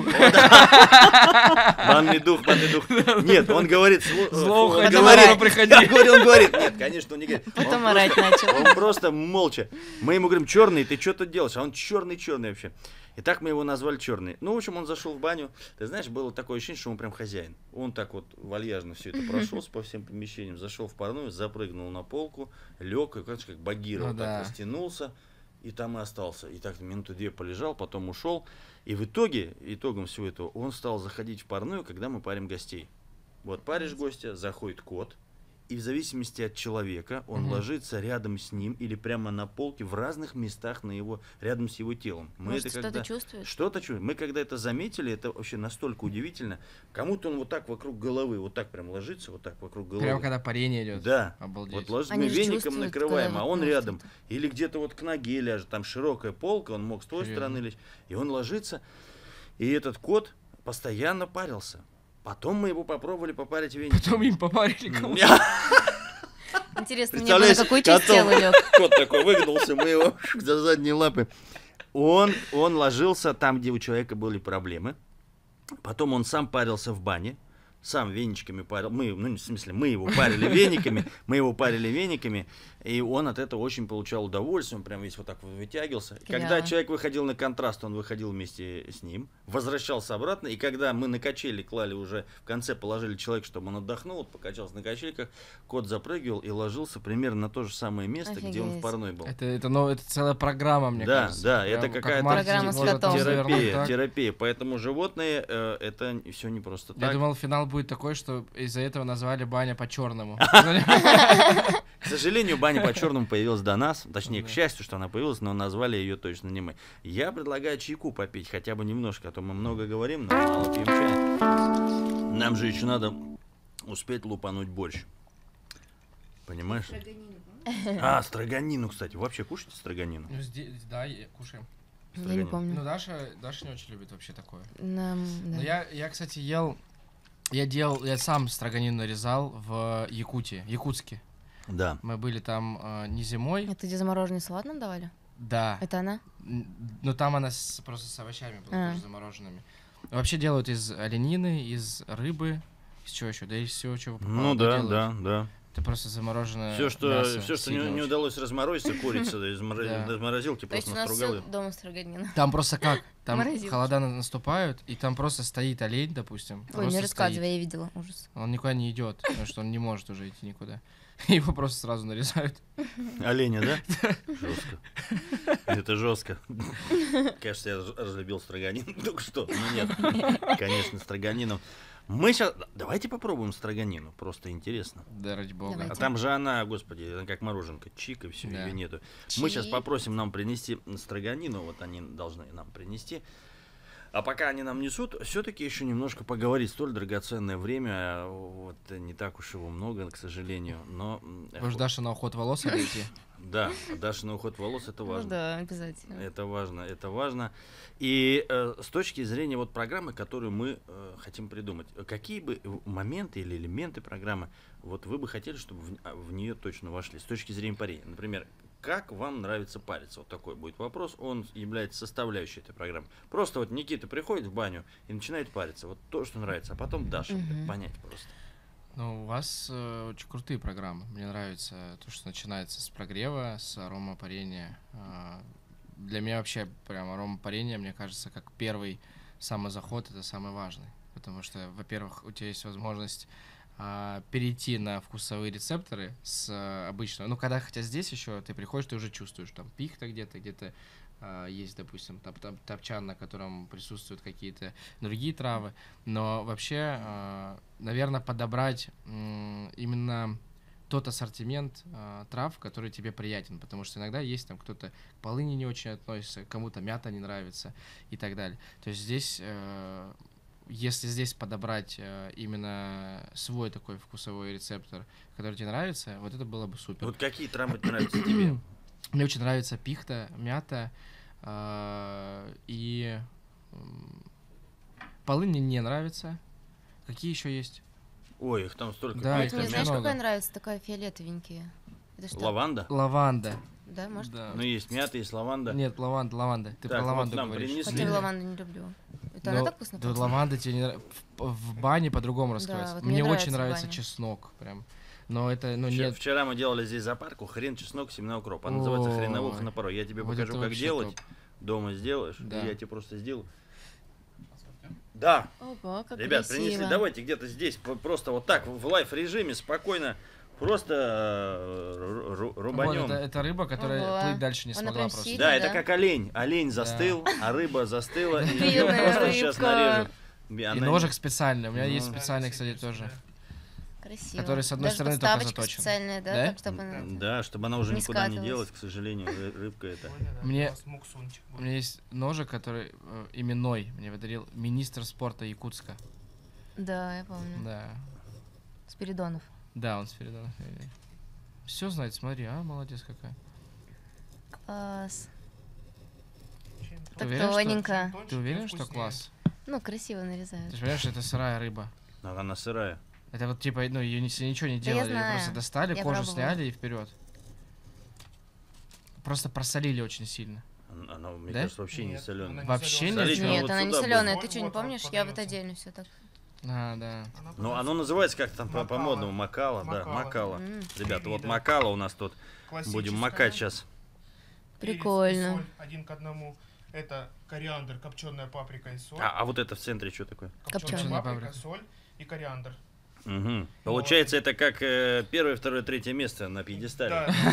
S1: Банный дух, банный дух. Нет, он говорит, слу-
S2: Зло
S1: он
S2: уходи,
S1: говорит,
S2: добро приходи.
S1: я говорю, он говорит, нет, конечно, он не говорит.
S3: Потом
S1: Он
S3: орать начал.
S1: Он просто молча. Мы ему говорим, черный, ты что тут делаешь? А он черный-черный вообще. И так мы его назвали черный. Ну, в общем, он зашел в баню. Ты знаешь, было такое ощущение, что он прям хозяин. Он так вот вальяжно все это прошелся по всем помещениям, зашел в парную, запрыгнул на полку, лег, и, конечно, как Багира,
S2: Ну
S1: вот
S2: да.
S1: так растянулся, и там и остался. И так минуту две полежал, потом ушел. И в итоге, итогом всего этого, он стал заходить в парную, когда мы парим гостей. Вот паришь гостя, заходит кот, и в зависимости от человека он
S2: Мгм.
S1: ложится рядом с ним или прямо на полке в разных местах на его, рядом с его телом. Мы
S3: Может,
S1: это
S3: что-то
S1: когда...
S3: чувствуешь?
S1: Что-то чувствуем. Мы когда это заметили, это вообще настолько удивительно. Кому-то он вот так вокруг головы, вот так прям ложится, вот так вокруг головы.
S2: Прям когда парение идет.
S1: Да.
S2: Обалдеть.
S1: Вот ложится, мы
S3: Они же
S1: веником
S3: чувствуют,
S1: накрываем,
S3: когда
S1: а
S3: вот,
S1: он
S3: ну,
S1: рядом.
S3: что-то.
S1: Или где-то вот к ноге ляжет, там широкая полка, он мог с той
S2: Серьезно?
S1: стороны лечь. И он ложится, и этот кот постоянно парился. Потом мы его попробовали попарить веником.
S2: Потом им попарили кому
S3: Интересно, мне бы на
S1: Представляешь,
S3: какую часть
S1: котом-
S3: тела лег?
S1: Кот такой выгнулся, мы его за задние лапы. Он, он ложился там, где у человека были проблемы. Потом он сам парился в бане. Сам веничками парил. Мы, ну, в смысле, мы его парили вениками. Мы его парили вениками. И он от этого очень получал удовольствие. Он прям весь вот так вот вытягивался. И когда
S3: Клево.
S1: человек выходил на контраст, он выходил вместе с ним. Возвращался обратно. И когда мы на качели клали уже, в конце положили человека, чтобы он отдохнул, вот покачался на качельках, кот запрыгивал и ложился примерно на то же самое место, где он в
S3: Офигеть.
S1: парной был.
S2: Это, это, ну, это целая программа, мне
S1: Да,
S2: кажется.
S1: да,
S2: Прям
S1: это
S2: как
S1: какая-то
S2: маркетинг
S3: Программа с
S2: можно
S3: котом.
S2: там завернуть
S1: терапия,
S2: так.
S1: терапия. Поэтому животные э, это все не просто
S2: Я
S1: так.
S2: думал, финал будет такой, что из-за этого назвали баня по-черному.
S1: К сожалению, баня по-черному появилась до нас. Точнее, к
S2: Да.
S1: счастью, что она появилась, но назвали ее точно не мы. Я предлагаю чайку попить, хотя бы немножко, а то мы много говорим, но мало пьем чая. Нам же еще надо успеть лупануть борщ. Понимаешь? А, строганину, кстати. Вы вообще кушаете строганину?
S2: Ну, здесь, да, я- кушаем.
S3: Я не
S1: Строганину.
S3: помню.
S2: Ну, Даша, Даша не очень любит вообще такое.
S3: Нам, да.
S2: Но я, я, кстати, ел... Я делал, я сам строганину нарезал в Якутии, Якутске.
S1: Да.
S2: Мы были там э, не зимой,
S3: Это где замороженный салат нам давали?
S2: да.
S3: Это она?
S2: Н- Но там она с- просто с овощами была,
S3: А.
S2: тоже замороженными. Вообще делают из оленины, из рыбы, из чего еще? Да из всего, чего попало.
S1: Ну да,
S2: делают.
S1: да, да.
S2: Это просто замороженное
S1: Все, что,
S2: мясо,
S1: все, что не,
S2: сильно
S1: не
S2: очень.
S1: удалось разморозить, курица да, из мороз-
S2: Да.
S1: из морозилки
S3: То есть
S1: просто
S3: у нас
S1: настругал.
S3: всё дома строганина.
S2: Там просто как? Там
S3: Морозилочка.
S2: холода на- наступают, и там просто стоит олень, допустим.
S3: Ой,
S2: просто
S3: не рассказывай,
S2: стоит.
S3: я видела. Ужас.
S2: Он никуда не идет, потому что он не может уже идти никуда. Его просто сразу нарезают.
S1: Оленя, да? Жестко. Это жестко. Кажется, я раз- разлюбил строганин только что. Ну нет, конечно, строганином. Мы сейчас... Давайте попробуем строганину, просто интересно.
S2: Да, ради бога.
S1: А
S3: Давайте.
S1: там же она, господи, она как мороженка, чик и все,
S2: Да.
S1: ее нету. Мы сейчас
S3: Чик.
S1: попросим нам принести строганину, вот они должны нам принести. А пока они нам несут, все-таки еще немножко поговорить. Столь драгоценное время, вот не так уж его много, к сожалению, но... м,
S2: Может, Даша на уход волос отойти?
S1: Да, Даша на уход волос, это
S3: Ну
S1: важно.
S3: да, обязательно.
S1: Это важно, это важно. И э, с точки зрения вот программы, которую мы э, хотим придумать, какие бы моменты или элементы программы вот вы бы хотели, чтобы в, а, в нее точно вошли с точки зрения парения? Например, как вам нравится париться? Вот такой будет вопрос. Он является составляющей этой программы. Просто вот Никита приходит в баню и начинает париться. Вот то, что нравится. А потом Даша.
S3: Мгм.
S1: Понять просто.
S2: Ну, у вас э, очень крутые программы. Мне нравится то, что начинается с прогрева, с аромапарения. Э, для меня вообще прям аромапарение, мне кажется, как первый самозаход, это самый важный. Потому что, во-первых, у тебя есть возможность а, перейти на вкусовые рецепторы с а, обычного. Ну, когда хотя здесь еще ты приходишь, ты уже чувствуешь, там пихта где-то, где-то А, есть, допустим, топ топ топчан, на котором присутствуют какие-то другие травы. Но вообще, а, наверное, подобрать м, именно тот ассортимент а, трав, который тебе приятен, потому что иногда есть там кто-то к полыни не очень относится, кому-то мята не нравится и так далее. То есть здесь, э, если здесь подобрать э, именно свой такой вкусовой рецептор, который тебе нравится, вот это было бы супер.
S1: Вот какие травы нравятся тебе?
S2: Мне очень нравится пихта, мята э, и м, полынь мне не нравится. Какие еще есть?
S1: Ой, их там столько.
S2: Да,
S3: Вот
S2: их
S3: мне,
S2: там
S3: знаешь,
S2: много.
S3: какая нравится? Такая фиолетовенькая. Это что?
S1: Лаванда?
S2: Лаванда.
S3: Да, может?
S2: Да.
S1: Ну, есть мята, есть лаванда.
S2: Нет, лаванда, лаванда. Ты
S1: Так,
S2: про
S1: вот
S2: лаванду
S1: нам
S2: говоришь.
S1: принесли.
S3: Хотя лаванду не люблю. Это
S2: Но-
S3: она так вкусно
S2: Да,
S3: пахнет?
S2: лаванда тебе не нрав- в, в бане по-другому
S3: Да,
S2: раскрывается.
S3: вот
S2: Мне,
S3: мне
S2: очень
S3: нравится в
S2: нравится
S3: бане.
S2: чеснок, прям. Но это, ну,
S1: Вчера,
S2: нет.
S1: вчера мы делали здесь зоопарку, хрен, чеснок, семена укропа. Она называется
S2: Ой.
S1: хреновуха на пару. Я тебе
S2: Вот
S1: покажу,
S2: это
S1: как
S2: вообще
S1: делать.
S2: топ.
S1: Дома сделаешь,
S2: Да.
S1: и я тебе просто сделаю. Да,
S3: Ого, как
S1: ребят,
S3: красиво.
S1: принесли, давайте где-то здесь, п- просто вот так, в лайф-режиме, спокойно, просто э, ру- ру-
S2: Вот,
S1: рубанем.
S2: это, это рыба, которая
S3: Ого.
S2: плыть дальше не
S3: Она
S2: смогла
S3: прям
S2: просто.
S3: сильная.
S1: Да, это
S3: да?
S1: как олень. Олень застыл, а рыба застыла, и её
S3: Бедная
S1: просто сейчас
S3: рыбка.
S1: нарежут.
S2: И
S1: Она-
S2: ножик специальный. У меня
S1: Ну.
S2: есть специальный, кстати, тоже.
S3: Красиво.
S2: который с одной
S3: Даже
S2: стороны только
S3: подставочка
S2: заточен.
S3: специальная, да?
S2: Да?
S3: Так, чтобы она...
S1: Да, чтобы она уже
S3: Не
S1: никуда не
S3: скатывалась.
S1: делась, к сожалению, ры- рыбка это.
S2: Мне-
S4: Муксунчик
S2: У
S4: будет.
S2: меня есть ножик, который э, именной мне подарил министр спорта Якутска.
S3: Да, я помню.
S2: Да.
S3: Спиридонов.
S2: Да, он с Спиридонов. Все знает, смотри, а, молодец какая.
S3: Класс.
S4: Чем
S3: Так
S2: уверен, что-
S3: тоненько.
S4: тоньше,
S2: Ты
S4: тем
S2: уверен, что
S4: вкуснее.
S2: класс?
S3: Ну, красиво
S2: Ты
S3: нарезают.
S2: же понимаешь, что это сырая рыба.
S1: Но она сырая.
S2: Это вот типа, ну, ее ничего не
S3: Да я
S2: делали, её
S3: знаю.
S2: просто достали,
S3: Я
S2: кожу
S3: пробовала.
S2: сняли и вперед. Просто просолили очень сильно.
S1: Она, она, мне
S2: Да?
S1: кажется, вообще не
S4: Нет,
S1: соленая.
S4: она не
S2: Вообще
S4: солёная.
S2: нет?
S1: Солить
S3: Нет,
S1: вот
S3: она не
S1: сюда
S3: соленая.
S4: будет.
S3: Ты что, не
S4: Вот, вот,
S3: помнишь? Я вот
S4: подается.
S3: отдельно все так.
S2: А, да.
S4: Она
S1: Ну,
S4: просто
S1: оно называется как там по-
S4: Макала.
S1: по-модному, макала, да,
S4: Макала.
S1: макала.
S3: М,
S1: Ребята,
S4: Три
S1: вот
S4: вида.
S1: макала у нас тут. Будем
S4: классическая.
S1: макать сейчас.
S4: Перец и
S3: Прикольно.
S4: соль один к одному. Это кориандр, копченая паприка и соль.
S1: А, а вот это в центре что такое?
S4: Копченая
S3: Копченая
S4: паприка,
S2: паприка.
S4: соль и кориандр.
S1: Угу. Получается, это как э, первое, второе, третье место на пьедестале.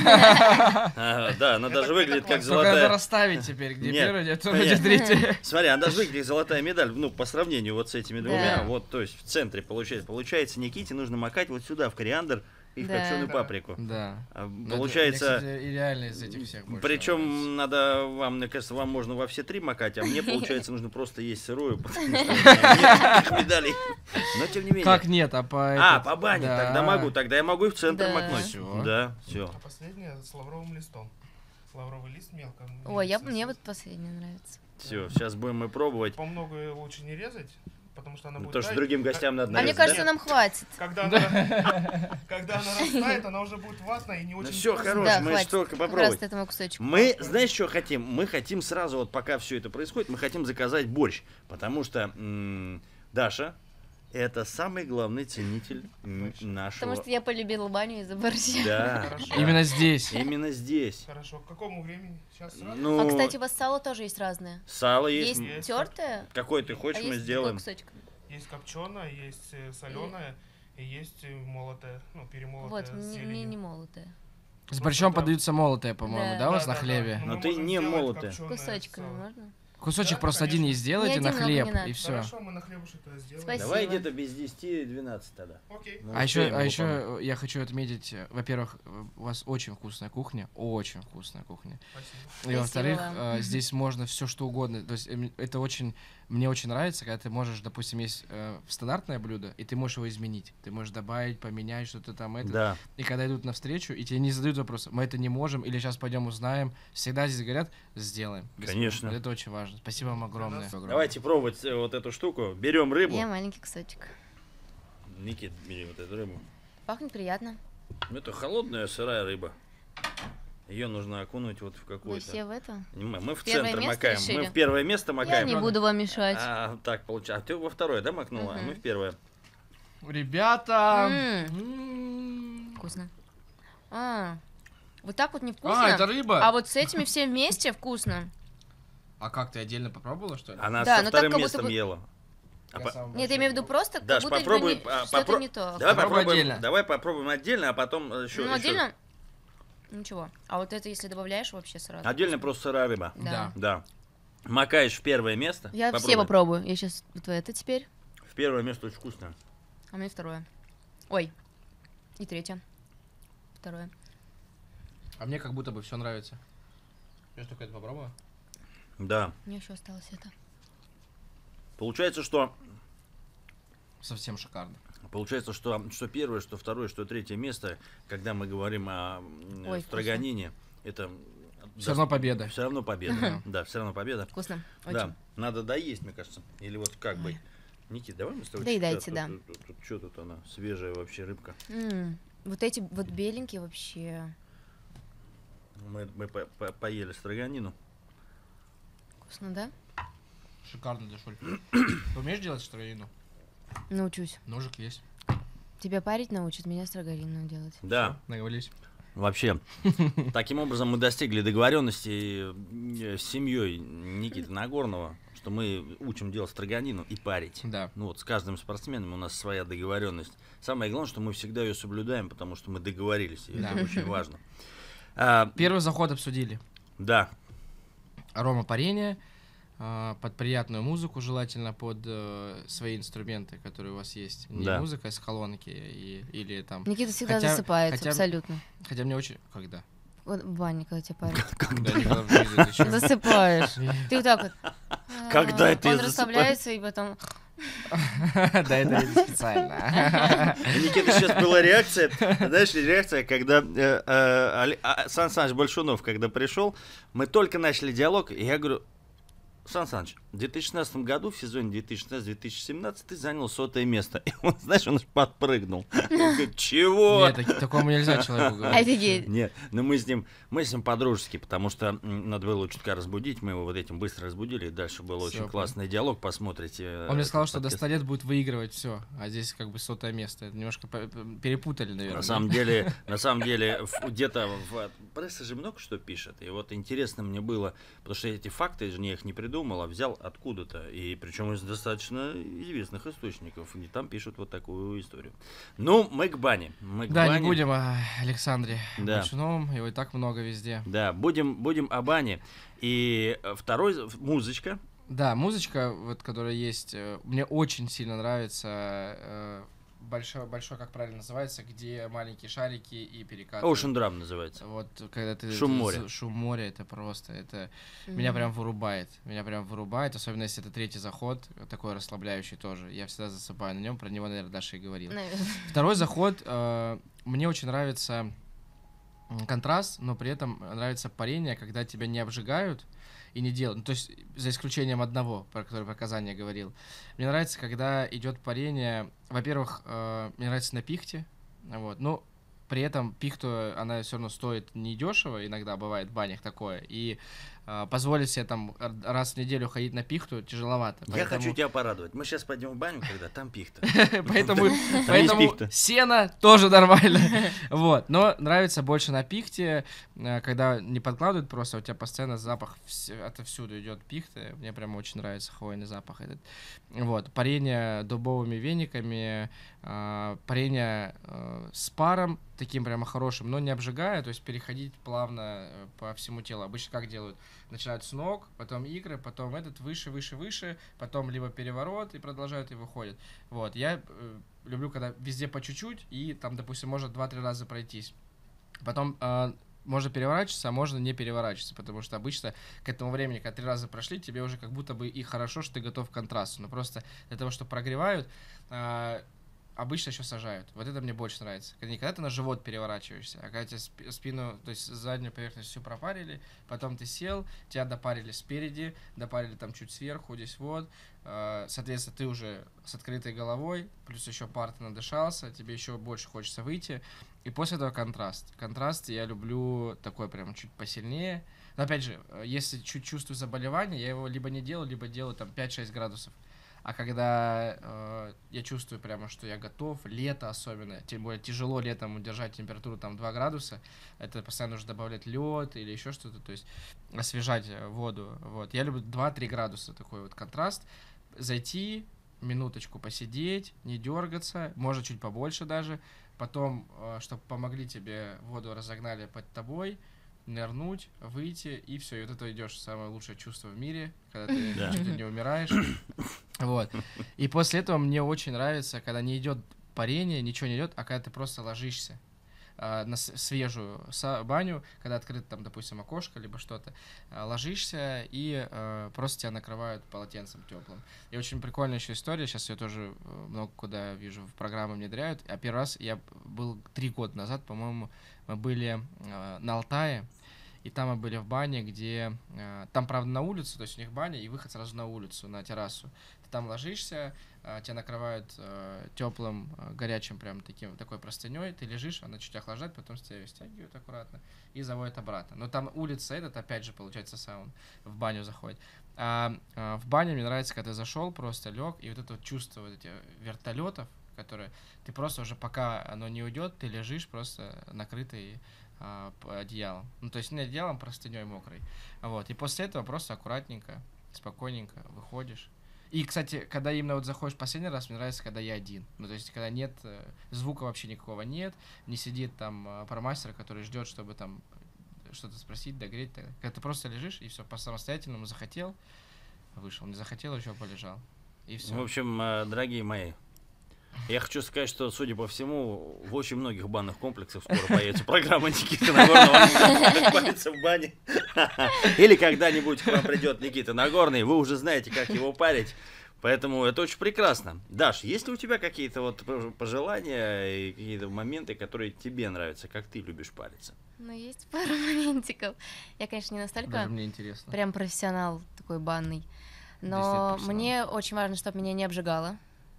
S4: Да,
S1: Ага, да, она
S4: Это-
S1: даже
S4: это
S1: выглядит как
S4: классно.
S2: Только надо
S1: золотая.
S2: расставить теперь, где
S1: Нет,
S2: первый, где второй,
S1: нет.
S2: где третий.
S1: Смотри, она даже выглядит как золотая медаль, ну, по сравнению вот с этими
S3: Да.
S1: двумя. Вот, то есть в центре получается. Получается, Никите нужно макать вот сюда, в кориандр и в
S3: Да.
S1: копченую
S4: Да.
S1: паприку.
S2: Да.
S1: А,
S2: Ну, это-
S1: Получается.
S2: мне, кстати, идеально из этих всех больше нравится.
S1: Причем надо вам, мне кажется, вам можно во все три макать, а мне, получается, нужно просто есть сырую, потому что у меня нет таких медалей. Но тем не менее.
S2: Как нет, а по...
S1: А,
S2: этот-
S1: по бане,
S2: да.
S1: тогда могу, тогда я могу и в центр
S3: Да.
S1: макнуть.
S2: Всё.
S1: Да, все.
S4: а последняя с лавровым листом. Лавровый лист мелко.
S3: Ой, я,
S4: нарезать.
S3: мне вот последняя нравится.
S1: Все, сейчас будем мы пробовать.
S4: По много лучше не резать, потому что она будет...
S1: То, что
S4: таять.
S1: другим гостям надо
S3: А мне
S1: нарезать,
S3: кажется,
S1: да?
S3: нам хватит.
S4: Когда она, когда она растает, она уже будет ватная и не
S1: Ну
S4: очень
S1: все,
S4: вкусная.
S1: хорош,
S3: Да,
S1: мы
S3: хватит.
S1: что только
S3: Как раз
S1: попробовать.
S3: этому кусочку.
S1: Мы, знаешь, что хотим? Мы хотим сразу, вот пока все это происходит, мы хотим заказать борщ. Потому что м, Даша это самый главный ценитель м, нашего.
S3: Потому что я полюбила баню из-за борща.
S1: Да,
S4: Хорошо.
S1: да.
S2: Именно здесь.
S1: Именно здесь.
S4: Хорошо, к какому времени? Сейчас сразу?
S1: Ну,
S3: А, кстати, у вас сало тоже есть разное.
S1: сало есть.
S3: Есть
S4: Есть.
S3: тертое,
S1: Какой ты
S3: а
S1: хочешь, мы
S3: есть такой
S1: сделаем.
S3: кусочек.
S4: Есть копченая, есть соленая и есть э, молотая, ну, перемолотая
S3: Вот,
S4: с
S3: мне, мне
S4: зеленью.
S3: не молотое.
S2: С борщом подаются молотые, по-моему,
S3: Да.
S2: да, у вас
S4: Да,
S2: на
S4: да,
S2: хлебе?
S4: да.
S1: Но
S4: мы
S1: ты
S4: можем
S1: не
S4: сделать
S1: молотая.
S4: копченое
S3: Кусочками
S4: сало.
S3: можно?
S2: Кусочек
S4: Да,
S2: просто один
S4: конечно.
S2: и сделайте
S3: Не
S2: на
S3: один, много
S2: хлеб,
S3: не надо.
S2: и все.
S4: Хорошо, мы на хлебушек это сделаем.
S3: Спасибо.
S1: Давай где-то без десяти двенадцать тогда.
S4: Окей.
S1: Мы
S2: А еще,
S1: успеем
S2: а
S1: его
S2: еще
S1: помыть.
S2: я хочу отметить, э, во-первых, э, у вас очень вкусная кухня, очень вкусная кухня.
S4: Спасибо.
S2: И во-вторых,
S3: вам.
S2: э, здесь можно все что угодно. То есть э, м- это очень, мне очень нравится, когда ты можешь, допустим, есть э, стандартное блюдо, и ты можешь его изменить. Ты можешь добавить, поменять что-то там это.
S1: Да.
S2: И когда идут навстречу, и тебе не задают вопрос, мы это не можем, или сейчас пойдем узнаем. Всегда здесь говорят, сделаем. Без
S1: Конечно.
S2: проблем. Это очень важно. Спасибо вам огромное.
S1: Давайте пробовать э, вот эту штуку. Берем рыбу.
S3: Я маленький кусочек.
S1: Никит, бери вот эту рыбу.
S3: Пахнет приятно.
S1: Это холодная сырая рыба. Ее нужно окунуть вот в
S3: Вы
S1: какой-то.
S3: все в это?
S1: Не Мы, мы в
S3: Первое
S1: центр
S3: место
S1: макаем.
S3: решили?
S1: Мы в первое место
S3: Я
S1: макаем.
S3: не буду вам мешать.
S1: А, так получается. А ты во второе, да, макнула? А
S3: Мгм.
S1: мы в первое.
S2: Ребята!
S3: М,
S2: М.
S3: Вкусно. А, вот так вот невкусно.
S2: А, это рыба?
S3: А вот с этими все вместе вкусно.
S2: А как, ты отдельно попробовала, что ли?
S1: Она
S3: Да,
S1: со
S3: но так
S1: вторым
S3: как будто
S1: местом
S3: бы-
S1: ела. А
S2: Я
S1: по-
S2: сам
S3: Нет, я имею в виду просто, как
S1: Даш,
S3: будто бы
S1: попробуй,
S3: не-
S1: а,
S3: что-то
S1: попро-
S3: не то.
S1: Давай
S2: Попробуй
S1: попробуем,
S2: отдельно.
S1: давай попробуем отдельно, а потом еще.
S3: Ну, отдельно? Ничего. А вот это, если добавляешь, вообще сразу.
S1: Отдельно
S3: вкусно.
S1: просто сырая рыба.
S3: Да.
S1: Да. Макаешь в первое место.
S3: Я
S1: Попробуй.
S3: все попробую. Я сейчас вот это теперь,
S1: В первое место очень вкусно.
S3: а мне второе. Ой. И третье. Второе.
S2: А мне как будто бы все нравится. Я только это попробую.
S1: Да.
S3: Мне еще осталось это.
S1: Получается, что
S2: Совсем шикарно.
S1: получается, что, что первое, что второе, что третье место, когда мы говорим о м,
S3: Ой,
S1: строганине, это
S2: Все равно победа.
S1: Все равно победа. Да, все равно победа.
S3: Вкусно. Очень.
S1: Да, надо доесть, мне кажется. Или вот как бы. Никит, давай мы с тобой.
S3: Доедайте,
S1: чуть-
S3: да.
S1: Тут, тут- тут что тут она? Свежая вообще рыбка.
S3: М, Вот эти вот беленькие вообще
S1: Мы, мы по- по- поели строганину.
S3: вкусно, да?
S2: Шикарно, Дашуль. Ты умеешь делать строганину?
S3: Научусь.
S2: Ножик есть.
S3: Тебя парить научат, меня строганину делать.
S1: Да,
S2: Наговорились.
S1: вообще. Таким образом мы достигли договоренности э, с семьей Никиты Нагорного, что мы учим делать строганину и парить.
S2: Да.
S1: Ну вот с каждым спортсменом у нас своя договоренность. Самое главное, что мы всегда ее соблюдаем, потому что мы договорились, и
S2: Да.
S1: это очень важно. А,
S2: Первый заход обсудили.
S1: да,
S2: Арома парения, а, под приятную музыку, желательно под э, свои инструменты, которые у вас есть. Не
S1: Да.
S2: музыка из колонки и, или там...
S3: Никита всегда
S2: Хотя-
S3: засыпается,
S2: хотя-
S3: абсолютно.
S2: Хотя мне очень... Когда?
S3: Вот в бане, когда тебя парят.
S2: Да, никогда в жизни, ты чё?
S3: Засыпаешь. Ты вот так вот.
S1: Когда
S3: а,
S1: это я
S3: Он расслабляется, и потом...
S2: Да, это не специально.
S1: у Никиты сейчас была реакция, знаешь, реакция, когда э, э, Али- а, Сан Саныч Большунов, когда пришел, мы только начали диалог, и я говорю: Сан Саныч, в две тысячи шестнадцатом году, в сезоне две тысячи шестнадцатый — две тысячи семнадцатый, ты занял сотое место. И он, знаешь, он аж подпрыгнул. Он говорит: чего?
S2: Нет, так- такому нельзя человеку говорить.
S3: Офигеть.
S1: Нет, но мы с ним, мы с ним по-дружески, потому что м, надо было чутка разбудить, мы его вот этим быстро разбудили, и дальше был
S2: Всё,
S1: очень
S2: понял.
S1: классный диалог, посмотрите.
S2: Он мне
S1: э,
S2: сказал,
S1: этот
S2: что до
S1: подкаст.
S2: ста лет будет выигрывать все, а здесь как бы сотое место. Это немножко по- по- перепутали, наверное.
S1: На самом деле, на самом деле, в- где-то в прессе же много что пишет, и вот интересно мне было, потому что эти факты, я же не их не придумал, а взял откуда-то, и причем из достаточно известных источников, и там пишут вот такую историю. Ну, мы к бане. Мы к
S2: Да,
S1: бане.
S2: не будем о Александре
S1: Да.
S2: Большуновом, его и так много везде.
S1: Да, будем, будем о бане. И э, второй, з- музычка.
S2: Да, музычка, вот, которая есть, э, мне очень сильно нравится. э, Большой, большой, как правильно называется, где маленькие шарики и перекатывают.
S1: Ocean Drum называется.
S2: Вот, когда ты...
S1: Шум
S2: ты-
S1: моря.
S2: Шум моря, это просто, это... Меня прям вырубает. Меня прям вырубает, особенно если это третий заход, такой расслабляющий тоже. Я всегда засыпаю на нем, про него, наверное, Даша и говорила.
S3: Наверное.
S2: Второй заход, э, мне очень нравится м, контраст, но при этом нравится парение, когда тебя не обжигают и не делают. Ну, то есть, за исключением одного, про который про Казань я говорил. Мне нравится, когда идет парение. Во-первых, э, мне нравится на пихте. Вот, ну, при этом пихту, она все равно стоит недешево, иногда бывает в банях такое. И э, позволить себе там р- раз в неделю ходить на пихту тяжеловато.
S1: Я
S2: поэтому-
S1: хочу тебя порадовать. Мы сейчас пойдем в баню, когда там пихта.
S2: Поэтому,
S1: есть
S2: поэтому
S1: пихта.
S2: сено тоже нормально. Вот. Но нравится больше на пихте, э, когда не подкладывают просто, у тебя постоянно запах вс- отовсюду идет пихта. Мне прям очень нравится хвойный запах этот. Вот. Парение дубовыми вениками, э, парение э, с паром, таким прямо хорошим, но не обжигая, то есть переходить плавно э, по всему телу. Обычно как делают? Начинают с ног, потом икры, потом этот выше, выше, выше, потом либо переворот и продолжают и выходят. Вот, я э, люблю, когда везде по чуть-чуть, и там, допустим, можно два-три раза пройтись. Потом э, можно переворачиваться, а можно не переворачиваться, потому что обычно к этому времени, когда три раза прошли, тебе уже как будто бы и хорошо, что ты готов к контрасту. Но просто для того, что прогревают, э, обычно еще сажают. Вот это мне больше нравится. Когда не когда ты на живот переворачиваешься, а когда тебя спи- спину, то есть заднюю поверхность всю пропарили, потом ты сел, тебя допарили спереди, допарили там чуть сверху, здесь вот. Э, Соответственно, ты уже с открытой головой, плюс еще пар ты надышался, тебе еще больше хочется выйти. И после этого контраст. Контраст я люблю такой прям чуть посильнее. Но опять же, э, если чуть чувствую заболевание, я его либо не делаю, либо делаю там пять-шесть градусов. А когда э, я чувствую прямо, что я готов, лето особенно, тем более тяжело летом удержать температуру там два градуса, это постоянно нужно добавлять лед или еще что-то, то есть освежать э, воду. Вот. Я люблю два-три градуса, такой вот контраст. Зайти, минуточку посидеть, не дергаться, может чуть побольше даже, потом, чтобы помогли тебе, воду разогнали под тобой, нырнуть, выйти, и все, и вот это идешь самое лучшее чувство в мире, когда ты чуть ли не умираешь. Вот. И после этого мне очень нравится, когда не идет парение, ничего не идет, а когда ты просто ложишься э, на свежую баню, когда открыто там, допустим, окошко, либо что-то, э, ложишься и э, просто тебя накрывают полотенцем теплым. И очень прикольная еще история, сейчас я тоже много куда вижу, в программы внедряют. А первый раз я был три года назад, по-моему, мы были э, на Алтае, и там мы были в бане, где... Э, там, правда, на улицу, то есть у них баня, и выход сразу на улицу, на террасу. Ты там ложишься, э, тебя накрывают э, теплым, э, горячим прям таким, такой простыней, ты лежишь, она чуть охлаждает, потом тебя ее стягивают аккуратно и заводят обратно. Но там улица этот, опять же, получается, саун, в баню заходит. А э, в бане мне нравится, когда ты зашел, просто лег, и вот это вот чувство вот этих вертолетов, которые... Ты просто уже, пока оно не уйдет, ты лежишь просто накрытый одеялом. Ну, то есть не одеялом, простыней мокрой. Вот. И после этого просто аккуратненько, спокойненько выходишь. И, кстати, когда именно вот заходишь последний раз, мне нравится, когда я один. Ну, то есть, когда нет, звука вообще никакого нет, не сидит там промастер, который ждет, чтобы там что-то спросить, догреть. Тогда. Когда ты просто лежишь, и все, по самостоятельному захотел, вышел, не захотел, еще полежал. И все.
S1: В общем, дорогие мои, я хочу сказать, что, судя по всему, в очень многих банных комплексах скоро появится программа Никиты Нагорного «Париться в бане». Или когда-нибудь к вам придет Никита Нагорный, вы уже знаете, как его парить. Поэтому это очень прекрасно. Даш, есть ли у тебя какие-то вот пожелания и какие-то моменты, которые тебе нравятся, как ты любишь париться?
S3: Ну, есть пару моментиков. Я, конечно, не настолько
S2: Даже мне интересно.
S3: Прям профессионал такой банный. Но мне очень важно, чтобы меня не обжигало.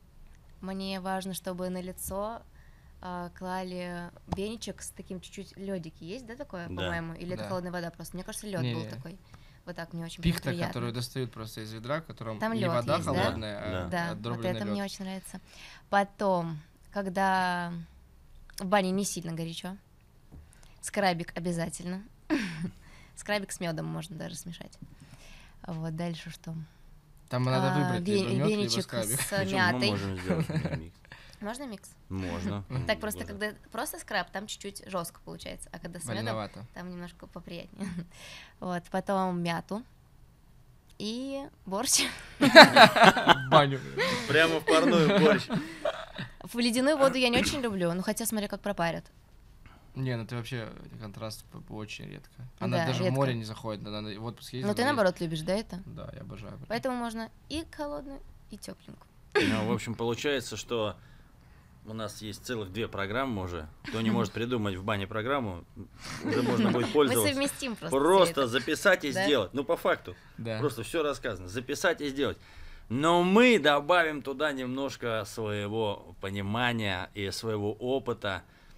S3: Мне важно, чтобы на лицо э, клали веничек с таким чуть-чуть лёдики. Есть, да, такое,
S1: да.
S3: по-моему? Или
S2: да.
S3: это холодная вода просто? Мне кажется, лед
S2: не,
S3: был
S2: не.
S3: такой. Вот так мне очень
S2: Пихта,
S3: приятно.
S2: которую достают просто из ведра, в котором
S3: там
S2: не вода
S3: есть,
S2: холодная,
S3: да?
S2: а
S3: да,
S2: отдробленный
S3: вот это
S2: лёд.
S3: мне очень нравится. Потом, когда в бане не сильно горячо, скрабик обязательно. Скрабик с медом можно даже смешать. Вот дальше что?
S2: Там надо выбрать либо мед, либо
S3: веничек
S2: скрабик.
S3: с
S1: Причем
S3: мятой.
S1: мы можем сделать микс.
S3: Можно микс?
S1: Можно.
S3: Так просто, когда просто скраб, там чуть-чуть жестко получается, а когда с медом, там немножко поприятнее. Вот, потом мяту и борщ.
S2: Баню.
S1: Прямо в парную борщ.
S3: В ледяную воду я не очень люблю, ну хотя смотри, как пропарят.
S2: Не, ну ты вообще контраст очень редко. Она
S3: Да,
S2: даже
S3: редко.
S2: в море не заходит, она в отпуск ездила.
S3: Но ты наоборот любишь, да, это?
S2: Да, я обожаю.
S3: Поэтому можно и холодную, и тепленькую.
S1: Ну, в общем, получается, что у нас есть целых две программы уже. Кто не может придумать в бане программу, уже можно будет
S3: Мы
S1: пользоваться.
S3: совместим просто.
S1: Просто записать и
S3: Да?
S1: сделать. Ну, по факту.
S2: Да.
S1: Просто все рассказано. Записать и сделать. Но мы добавим туда немножко своего понимания и своего опыта.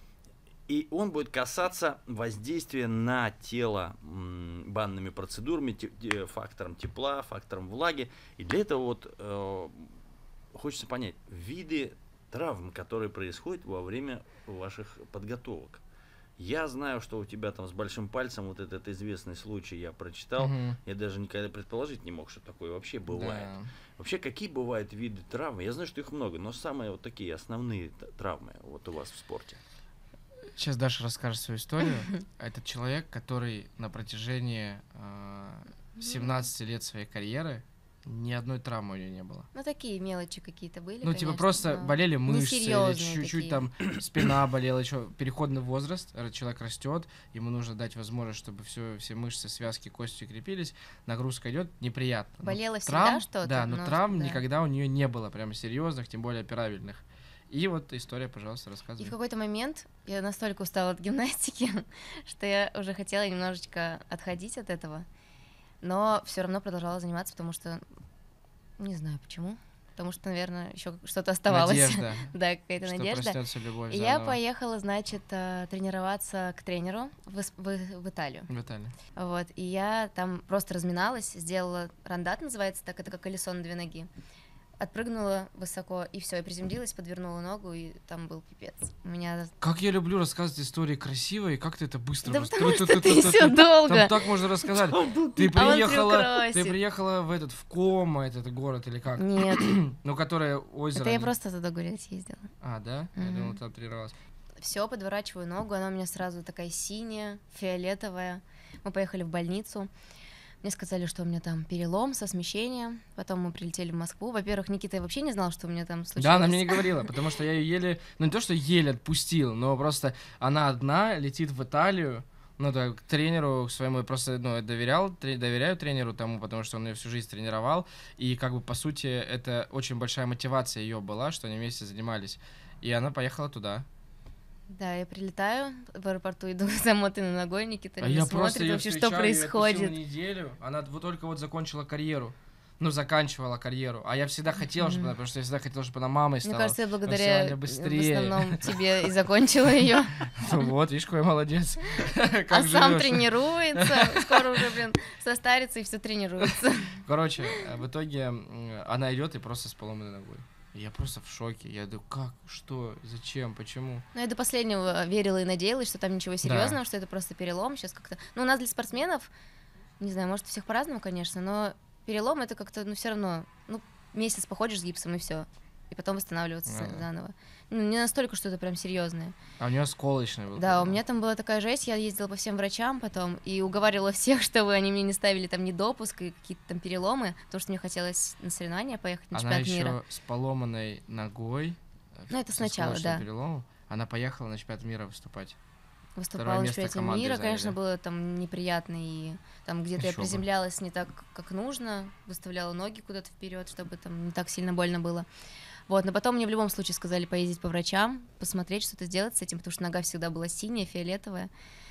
S1: И он будет касаться воздействия на тело м, банными процедурами, те, те, фактором тепла, фактором влаги. И для этого вот э, хочется понять виды травм, которые происходят во время ваших подготовок. Я знаю, что у тебя там с большим пальцем вот этот известный случай я прочитал.
S2: Мгм.
S1: Я даже никогда предположить не мог, что такое вообще бывает.
S2: Да.
S1: Вообще, какие бывают виды травм? Я знаю, что их много, но самые вот такие основные т- травмы вот у вас в спорте.
S2: Сейчас Даша расскажет свою историю. Это человек, который на протяжении э, семнадцати лет своей карьеры ни одной травмы у нее не было.
S3: Ну, такие мелочи какие-то были,
S2: Ну, типа
S3: конечно,
S2: просто
S3: но
S2: болели мышцы, или
S3: несерьезные
S2: чуть-чуть
S3: такие.
S2: там спина болела, еще переходный возраст, р- человек растет, ему нужно дать возможность, чтобы все, все мышцы, связки, кости крепились, нагрузка идет, неприятно. Но
S3: Болело всегда
S2: травм-
S3: что-то,
S2: Да, но
S3: но-
S2: травм
S3: да.
S2: никогда у нее не было, прям серьезных, тем более операбельных. И вот история, пожалуйста,
S3: И
S2: рассказывай.
S3: в какой-то момент я настолько устала от гимнастики, что я уже хотела немножечко отходить от этого, но все равно продолжала заниматься, потому что не знаю почему, потому что, наверное, еще что-то оставалось.
S2: Надежда,
S3: Да, какая-то
S2: что
S3: надежда.
S2: проснется любовь
S3: И я
S2: заново.
S3: поехала, значит, э, тренироваться к тренеру в, Ис- в- в Италию.
S2: В Италии.
S3: Вот, и я там просто разминалась, сделала рандат, называется так, это как колесо на две ноги. Отпрыгнула высоко, и все, я приземлилась, подвернула ногу, и там был пипец. У меня...
S2: Как я люблю рассказывать истории красиво, и как ты это быстро...
S3: Да
S2: рас-
S3: потому что
S2: Тру-ту-ту-ту-ту-ту.
S3: ты все долго.
S2: Там так можно рассказать. Ты
S3: А он
S2: приехала, ты
S3: приукрасит.
S2: приехала в этот, в Кома, этот город, или как?
S3: Нет,
S2: Ну, которое озеро...
S3: это я
S2: не-
S3: просто туда гулять ездила.
S2: А, да? Я
S3: Мгм.
S2: думал, там тренировалась.
S3: все, подворачиваю ногу, она у меня сразу такая синяя, фиолетовая. Мы поехали в больницу. Мне сказали, что у меня там перелом со смещением. Потом мы прилетели в Москву. Во-первых, Никита вообще не знал, что у меня там случилось.
S2: Да, она мне не говорила, потому что я ее еле... Ну, не то, что еле отпустил, но просто она одна летит в Италию, ну, да, к тренеру к своему, просто, ну, я доверял, тре- доверяю тренеру тому, потому что он ее всю жизнь тренировал, и, как бы, по сути, это очень большая мотивация ее была, что они вместе занимались, и она поехала туда.
S3: Да, я прилетаю, в аэропорту иду замотанной ногой, Никита
S2: А
S3: меня
S2: я
S3: смотрит,
S2: просто ее
S3: вообще,
S2: встречаю,
S3: что происходит.
S2: Я отпустил неделю, она вот только вот закончила карьеру. Ну, заканчивала карьеру. А я всегда хотел, чтобы она, потому что я всегда хотел, чтобы она мамой стала.
S3: Мне кажется, я благодаря
S2: максимально быстрее.
S3: в основном тебе и закончила ее.
S2: Вот, видишь, какой молодец.
S3: А сам тренируется, скоро уже, блин, состарится и все тренируется.
S2: Короче, в итоге м, она идет и просто с поломанной ногой. Я просто в шоке. Я думаю, как, что, зачем, почему?
S3: Ну, я до последнего верила и надеялась, что там ничего серьезного, что это просто перелом. Сейчас как-то. Ну, у нас для спортсменов, не знаю, может, у всех по-разному, конечно, но перелом это как-то, ну, все равно, ну, месяц походишь с гипсом и все. И потом восстанавливаться
S2: А.
S3: заново. Ну, не настолько, что это прям серьезное.
S2: А у нее осколочный был.
S3: Да, у меня там была такая жесть, я ездила по всем врачам потом и уговаривала всех, чтобы они мне не ставили там недопуск и какие-то там переломы, потому что мне хотелось на соревнования поехать, на
S2: Она
S3: чемпионат
S2: еще
S3: мира.
S2: с поломанной ногой.
S3: Ну, это
S2: со
S3: сначала,
S2: осколочным
S3: да.
S2: переломом, она поехала на чемпионат мира выступать.
S3: Выступала на
S2: место
S3: чемпионате
S2: команды
S3: мира,
S2: заняли.
S3: конечно, было там неприятно, и там где-то я
S2: Ещё бы.
S3: приземлялась не так, как нужно, выставляла ноги куда-то вперед, чтобы там не так сильно больно было. Вот, но потом мне в любом случае сказали поездить по врачам, посмотреть, что-то сделать с этим, потому что нога всегда была синяя, фиолетовая.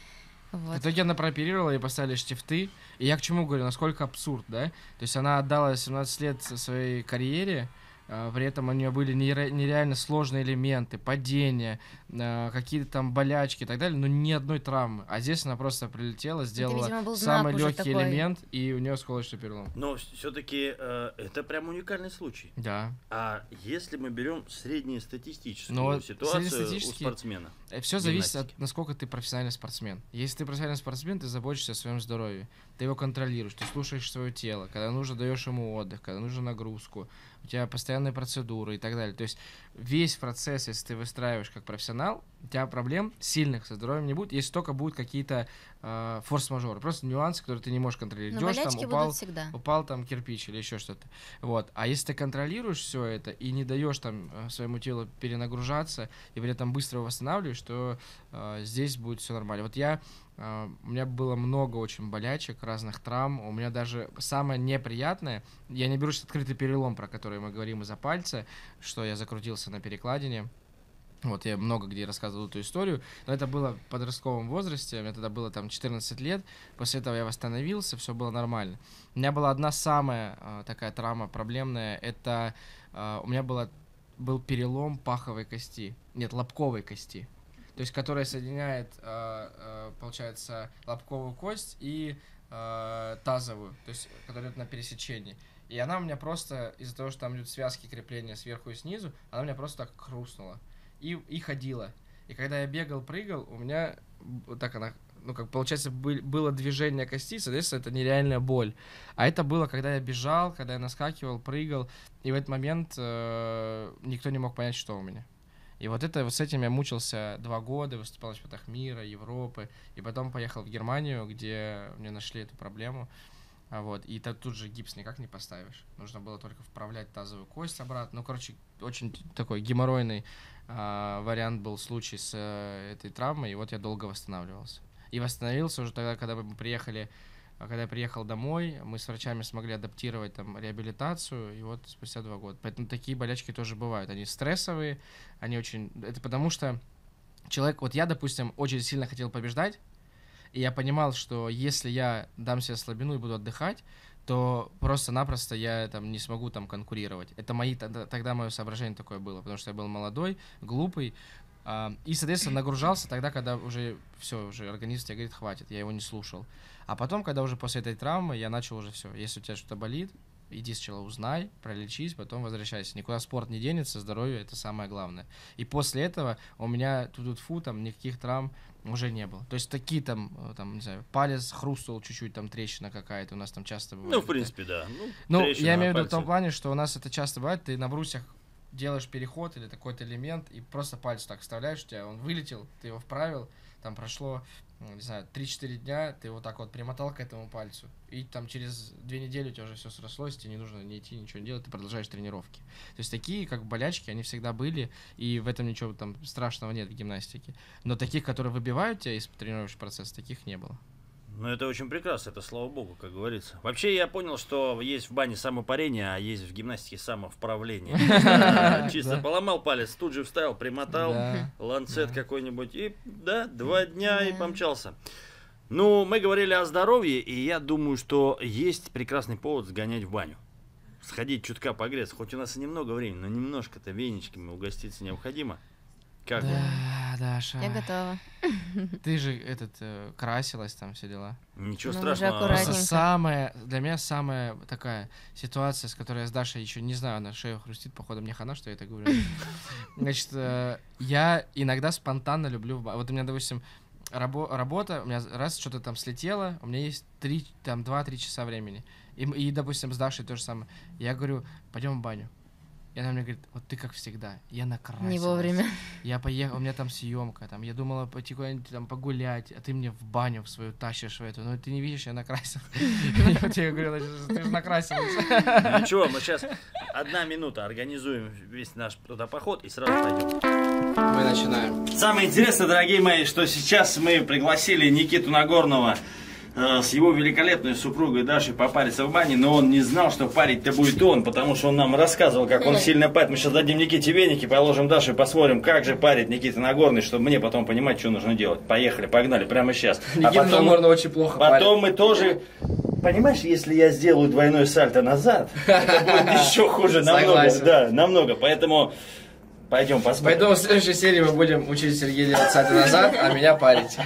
S3: Вот.
S2: В итоге она прооперировала, ей поставили штифты. И я к чему говорю, насколько абсурд, да? То есть она отдала семнадцать лет своей карьере, а, при этом у нее были нере- нереально сложные элементы, падения, а, какие-то там болячки и так далее, но ни одной травмы. А здесь она просто прилетела, сделала
S3: видимо, был знак
S2: самый
S3: уже
S2: легкий
S3: такой.
S2: элемент, и у нее осколочный перелом.
S1: Но все-таки это прям уникальный случай.
S2: Да.
S1: А если мы берем среднестатистическую
S2: Ну, вот
S1: ситуацию у
S2: среднестатистический-
S1: спортсмена?
S2: Все зависит от
S1: Гимнастики.
S2: насколько ты профессиональный спортсмен. Если ты профессиональный спортсмен, ты заботишься о своем здоровье, ты его контролируешь, ты слушаешь свое тело, когда нужно даешь ему отдых, когда нужно нагрузку, у тебя постоянные процедуры и так далее. То есть весь процесс, если ты выстраиваешь как профессионал, у тебя проблем сильных со здоровьем не будет, если только будут какие-то э, форс-мажоры, просто нюансы, которые ты не можешь контролировать.
S3: Но
S2: Идёшь, там
S3: болячки
S2: упал,
S3: будут всегда.
S2: упал там кирпич или еще что-то. Вот. А если ты контролируешь все это и не даешь там э, своему телу перенагружаться и при этом быстро его восстанавливаешь, то э, здесь будет все нормально. Вот я э, у меня было много очень болячек, разных травм. У меня даже самое неприятное, я не беру сейчас открытый перелом, про который мы говорим из-за пальца, что я закрутился на перекладине. Вот, я много где рассказывал эту историю, но это было в подростковом возрасте, мне тогда было там четырнадцать лет, после этого я восстановился, все было нормально. У меня была одна самая э, такая травма проблемная, это э, у меня была, был перелом паховой кости, нет, лобковой кости, то есть которая соединяет, э, э, получается, лобковую кость и э, тазовую, то есть которая идет на пересечении. И она у меня просто, из-за того, что там идут связки крепления сверху и снизу, она у меня просто так хрустнула. И, и ходила. И когда я бегал, прыгал, у меня вот так она, ну, как получается, бы, было движение кости, соответственно, это нереальная боль. А это было, когда я бежал, когда я наскакивал, прыгал, и в этот момент э, никто не мог понять, что у меня. И вот это, вот с этим я мучился два года, выступал на чемпионатах мира, Европы, и потом поехал в Германию, где мне нашли эту проблему. А вот, и тут же гипс никак не поставишь. Нужно было только вправлять тазовую кость обратно. Ну, короче, очень такой геморройный а, вариант был случай с а, этой травмой, и вот я долго восстанавливался. И восстановился уже тогда, когда мы приехали, когда я приехал домой, мы с врачами смогли адаптировать там реабилитацию, и вот спустя два года. Поэтому такие болячки тоже бывают. Они стрессовые, они очень... Это потому что человек... Вот я, допустим, очень сильно хотел побеждать, и я понимал, что если я дам себе слабину и буду отдыхать, то просто-напросто я там не смогу там конкурировать. Это мои, тогда, тогда мое соображение такое было, потому что я был молодой, глупый, а, и, соответственно, нагружался тогда, когда уже все, уже организм тебе говорит, хватит, я его не слушал. А потом, когда уже после этой травмы, я начал уже все, если у тебя что-то болит, иди сначала узнай, пролечись, потом возвращайся. Никуда спорт не денется, здоровье — это самое главное. И после этого у меня тут-фу, там никаких травм уже не было. То есть такие там, там, не знаю, палец хрустнул чуть-чуть, там трещина какая-то у нас там часто бывает.
S1: Ну, в принципе, да. Ну,
S2: Ну,
S1: трещина
S2: я
S1: на
S2: имею в виду в
S1: пальце.
S2: том плане, что у нас это часто бывает, ты на брусьях делаешь переход или такой-то элемент, и просто палец так вставляешь, у тебя он вылетел, ты его вправил, там прошло, не знаю, три-четыре дня, ты его так вот примотал к этому пальцу, и там через две недели у тебя уже все срослось, тебе не нужно не идти, ничего не делать, ты продолжаешь тренировки. То есть такие, как болячки, они всегда были, и в этом ничего там страшного нет в гимнастике. Но таких, которые выбивают тебя из тренировочного процесса, таких не было.
S1: Ну, это очень прекрасно, это слава богу, как говорится. Вообще, я понял, что есть в бане самопарение, а есть в гимнастике самовправление. Чисто поломал палец, тут же вставил, примотал, ланцет какой-нибудь, и, да, два дня и помчался. Ну, мы говорили о здоровье, и я думаю, что есть прекрасный повод сгонять в баню. Сходить чутка погреться, хоть у нас и немного времени, но немножко-то веничками угоститься необходимо. Как
S2: да,
S1: вам?
S2: Даша.
S3: Я готова.
S2: Ты же этот э, красилась, там все дела.
S1: Ничего
S3: Ну,
S1: страшного.
S3: уже
S2: Просто
S3: аккуратненько.
S2: самая, для меня самая такая ситуация, с которой я с Дашей еще не знаю, она шею хрустит, походу мне хана, что я это говорю. Значит, э, я иногда спонтанно люблю, в ба- вот у меня, допустим, рабо- работа, у меня раз что-то там слетело, у меня есть три, там, два-три часа времени. И, м- и, допустим, с Дашей то же самое. Я говорю, пойдем в баню. И она мне говорит, вот ты как всегда, я накрасилась.
S3: Не вовремя.
S2: Я поехал, у меня там съемка, там, я думала пойти куда-нибудь там погулять, а ты мне в баню в свою тащишь в эту, ну ты не видишь, я накрасил. И вот я говорю, ты же накрасилась.
S1: Ничего, мы сейчас одна минута организуем весь наш туда поход и сразу пойдем.
S2: Мы начинаем.
S1: Самое интересное, дорогие мои, что сейчас мы пригласили Никиту Нагорного э, с его великолепной супругой Дашей попариться в бане, но он не знал, что парить-то будет он, потому что он нам рассказывал, как он сильно парит. Мы сейчас дадим Никите веники, положим Даше и посмотрим, как же парит Никита Нагорный, чтобы мне потом понимать, что нужно делать. Поехали, погнали, прямо сейчас.
S2: Никита Нагорный очень плохо парит.
S1: Потом мы тоже... Понимаешь, если я сделаю двойной сальто назад, это будет еще хуже намного.
S2: Согласен.
S1: Да, намного, поэтому... Пойдем посмотрим.
S2: Поэтому в следующей серии мы будем учить Сергея делать сальто назад, а меня парить.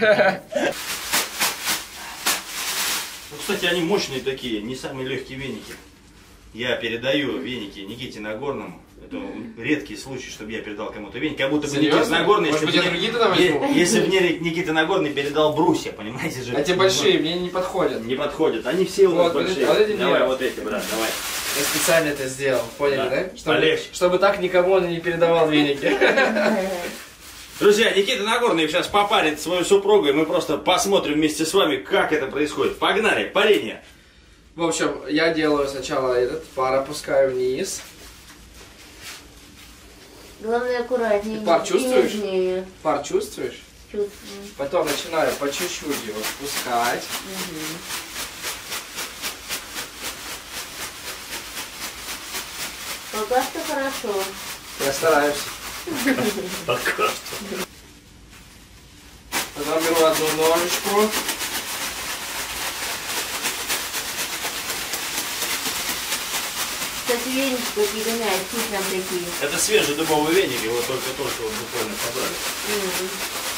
S1: Ну, кстати, они мощные такие, не самые легкие веники. Я передаю веники Никите Нагорному. Это редкий случай, чтобы я передал кому-то веник. Как будто бы
S2: Серьезно?
S1: Никита Нагорный,
S2: Может
S1: если,
S2: быть, я
S1: бы
S2: другие
S1: мне-
S2: тогда возьму?
S1: е- если бы мне Никита Нагорный передал брусья, понимаете же?
S2: Эти большие мне не подходят.
S1: Не подходят. Они все у нас
S2: Вот,
S1: большие.
S2: вот эти
S1: Давай,
S2: нет.
S1: вот эти, брат, давай.
S2: Я специально это сделал, поняли,
S1: Да.
S2: да? Чтобы,
S1: Полегче.
S2: чтобы так никому он не передавал веники.
S1: Друзья, Никита Нагорный сейчас попарит свою супругу, и мы просто посмотрим вместе с вами, как это происходит. Погнали, парение.
S2: В общем, я делаю сначала этот, пар опускаю вниз.
S5: Главное аккуратнее.
S2: Ты пар чувствуешь?
S5: Нежнее.
S2: Пар чувствуешь?
S5: Чувствую.
S2: Потом начинаю по чуть-чуть его спускать.
S5: Пока что хорошо.
S2: Я стараюсь.
S1: Пока что.
S2: Потом беру одну ножичку.
S5: Кстати, веники какие-то мягкие, прям такие.
S1: Это свежий дубовый веник, его только-только вот буквально собрали.
S5: М.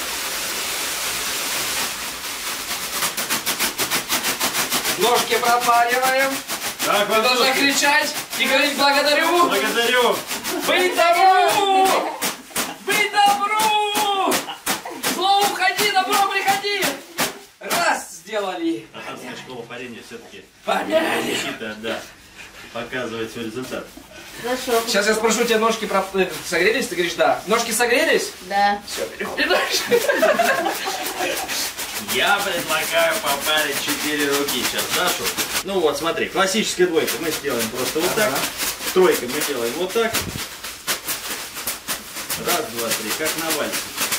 S2: Ножки пропариваем.
S1: Так,
S2: Вы должны кричать и говорить благодарю.
S1: Благодарю.
S2: Быть добру! Быть добру! Слово уходи, добро приходи! Раз, сделали.
S1: Ага, школа парения все-таки.
S2: Помяли.
S1: Никита, да, показывает свой результат.
S5: Хорошо.
S2: Сейчас я спрошу тебя, ножки про- э, согрелись? Ты говоришь, да. Ножки согрелись?
S5: Да.
S2: Все, переходим дальше.
S1: Я предлагаю попарить четыре руки сейчас Дашу. Ну вот, смотри, классическая двойка. Мы сделаем просто вот так. Тройка мы делаем вот так. Раз, два, три, как на вальсе.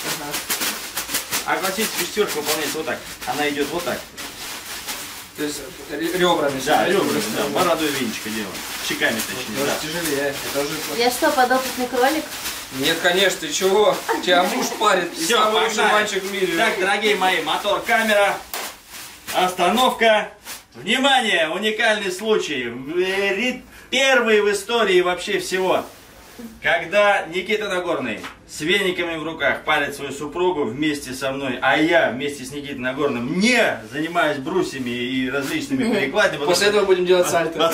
S1: А классическая четверка выполняется вот так. Она идет вот так.
S2: То есть ре- ребрами.
S1: Да,
S2: сюда.
S1: ребрами, да, бородой венчика делаем. Щеками точнее,
S2: Это
S1: да.
S2: уже тяжелее. Это уже...
S5: Я что, подопытный кролик?
S2: Нет, конечно, ты чего? Тебя муж парит. И
S1: Всё,
S2: самый лучший
S1: погнали.
S2: мальчик в мире.
S1: Так, дорогие мои, мотор, камера, остановка. Внимание, уникальный случай. Э, ри- Первый в истории вообще всего. Когда Никита Нагорный с вениками в руках парит свою супругу вместе со мной, а я вместе с Никитой Нагорным не занимаюсь брусьями и различными перекладинами.
S2: После этого будем делать сальто.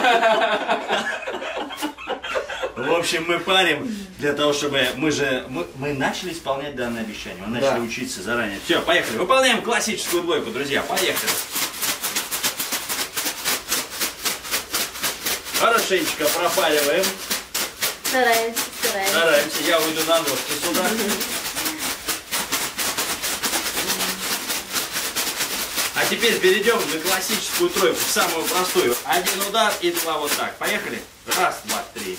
S1: В общем, мы парим для того, чтобы мы же мы, мы начали исполнять данное обещание, мы начали
S2: Да.
S1: учиться заранее. Все, поехали. Выполняем классическую двойку, друзья. Поехали. Хорошенечко пропариваем.
S5: Стараемся, стараемся.
S1: Стараемся. Я уйду на ножки сюда. А теперь перейдем на классическую тройку, самую простую. Один удар и два вот так. Поехали? Раз, два, три.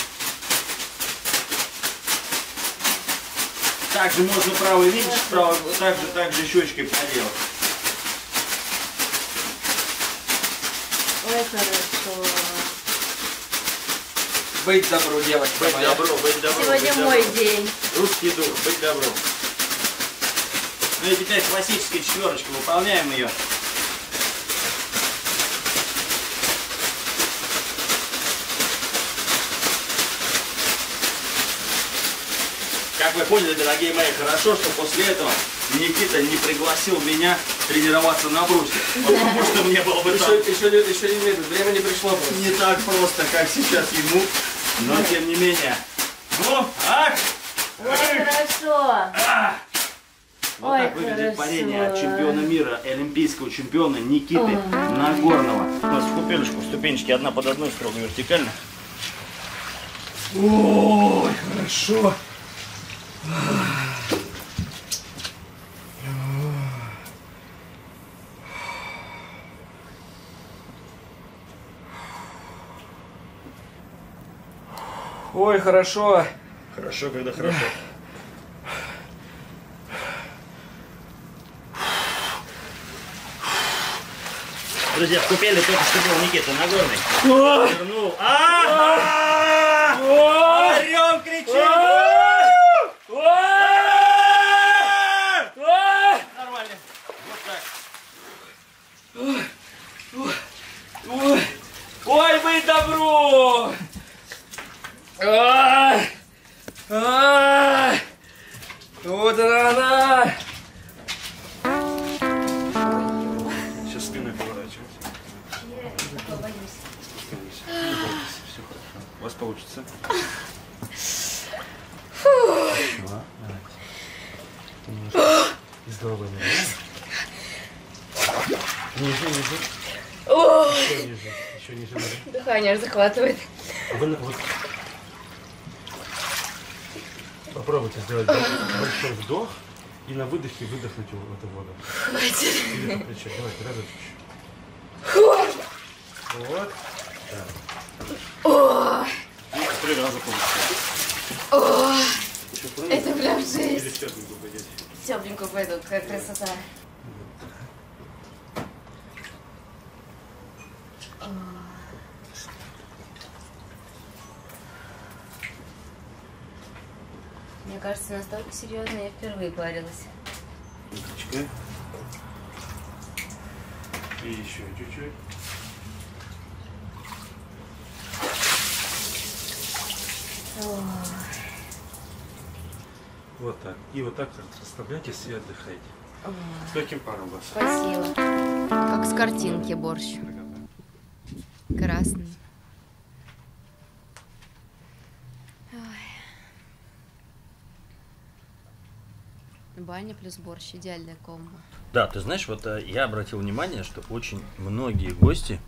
S1: Также можно правый винчик, правый, также, также щечкой проделать.
S5: Ой, хорошо.
S1: Быть добру, девочка. Быть добру, быть добру.
S5: Сегодня
S1: быть
S5: мой
S1: добру.
S5: день.
S1: Русский дух, быть добру. Ну и теперь классическая четверочка, выполняем ее. Как вы поняли, дорогие мои, хорошо, что после этого Никита не пригласил меня тренироваться на брусе. Потому что мне было бы так...
S2: Еще, еще, не- еще не, время не пришло просто.
S1: Не так просто, как сейчас ему, но тем не менее. Ну, ах!
S5: Ой, хорошо.
S1: Вот
S5: Ой,
S1: так выглядит
S5: хорошо.
S1: парение от чемпиона мира, олимпийского чемпиона Никиты Нагорного. У нас ступенечку, ступенечки одна под одной, строго вертикально.
S2: Ой, хорошо. Ой, хорошо.
S1: Хорошо, когда хорошо. Друзья, в купели только что был Никита Нагорный. Вернул. А! Орем, кричим! Нормально. Вот так.
S2: Ой, ой, вы добро! А, а, вот она!
S1: Сейчас спиной поворачивать. Все хорошо. У вас получится. Из головы ниже, ниже. Еще ниже. Еще ниже.
S5: Дыхание аж захватывает.
S1: Вы, вот, попробуйте сделать большой вдох и на выдохе выдохнуть в эту воду. Или по плечу. Давайте, разочек. Вот. Так. И три раза получится.
S5: Это прям жесть.
S1: Или тепленько пойдете.
S5: Тепленько пойду, какая красота. Мне кажется, настолько серьезно я впервые парилась.
S1: Уточка. И еще чуть-чуть. Вот так. И вот так расслабляйтесь и отдыхайте. С легким паром вас.
S3: Спасибо. Как с картинки борщ. Красный. Ой. Баня плюс борщ. Идеальная комбо.
S1: Да, ты знаешь, вот э, я обратил внимание, что очень многие гости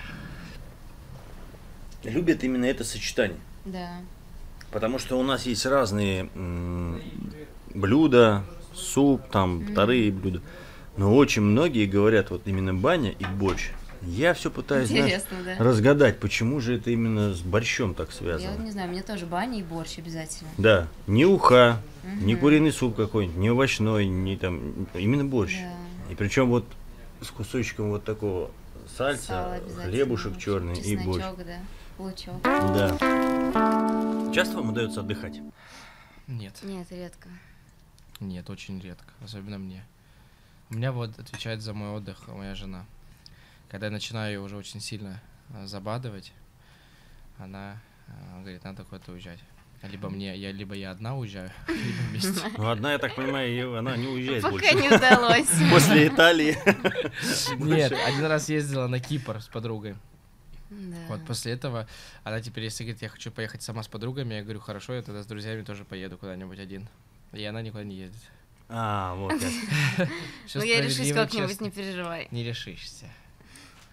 S1: любят именно это сочетание.
S3: Да.
S1: Потому что у нас есть разные м, блюда, суп, там,
S3: Мгм. вторые
S1: вторые блюда. Но очень многие говорят, вот именно баня и борщ. Я все пытаюсь, знаешь,
S3: Интересно, да?
S1: разгадать, почему же это именно с борщом так
S3: Я
S1: связано.
S3: вот не знаю, мне тоже баня и борщ обязательно.
S1: Да, не уха, не
S3: Мгм.
S1: куриный суп какой-нибудь, не овощной, не там, именно борщ.
S3: Да.
S1: И причем вот с кусочком вот такого
S3: Сало
S1: сальца,
S3: обязательно,
S1: хлебушек черный и борщ.
S3: чесночок, да, лучок.
S1: Да. Часто вам удается отдыхать?
S2: Нет,
S3: Нет, редко.
S2: нет, очень редко, особенно мне. У меня вот отвечает за мой отдых моя жена. Когда я начинаю ее уже очень сильно а, забадывать, она а, говорит, надо куда-то уезжать. Либо мне, я, либо я одна уезжаю, либо вместе.
S1: Ну, одна, я так понимаю, её- она не уезжает
S3: Пока
S1: больше.
S3: не удалось.
S1: После Италии.
S2: Нет, один раз ездила на Кипр с подругой.
S3: Да.
S2: Вот после этого она теперь, если говорит, я хочу поехать сама с подругами, я говорю, хорошо, я тогда с друзьями тоже поеду куда-нибудь один. И она никуда не ездит.
S1: А, вот как.
S2: Всё
S3: Ну я решусь
S2: справедливо,
S3: как-нибудь,
S2: честно.
S3: не переживай.
S2: Не решишься.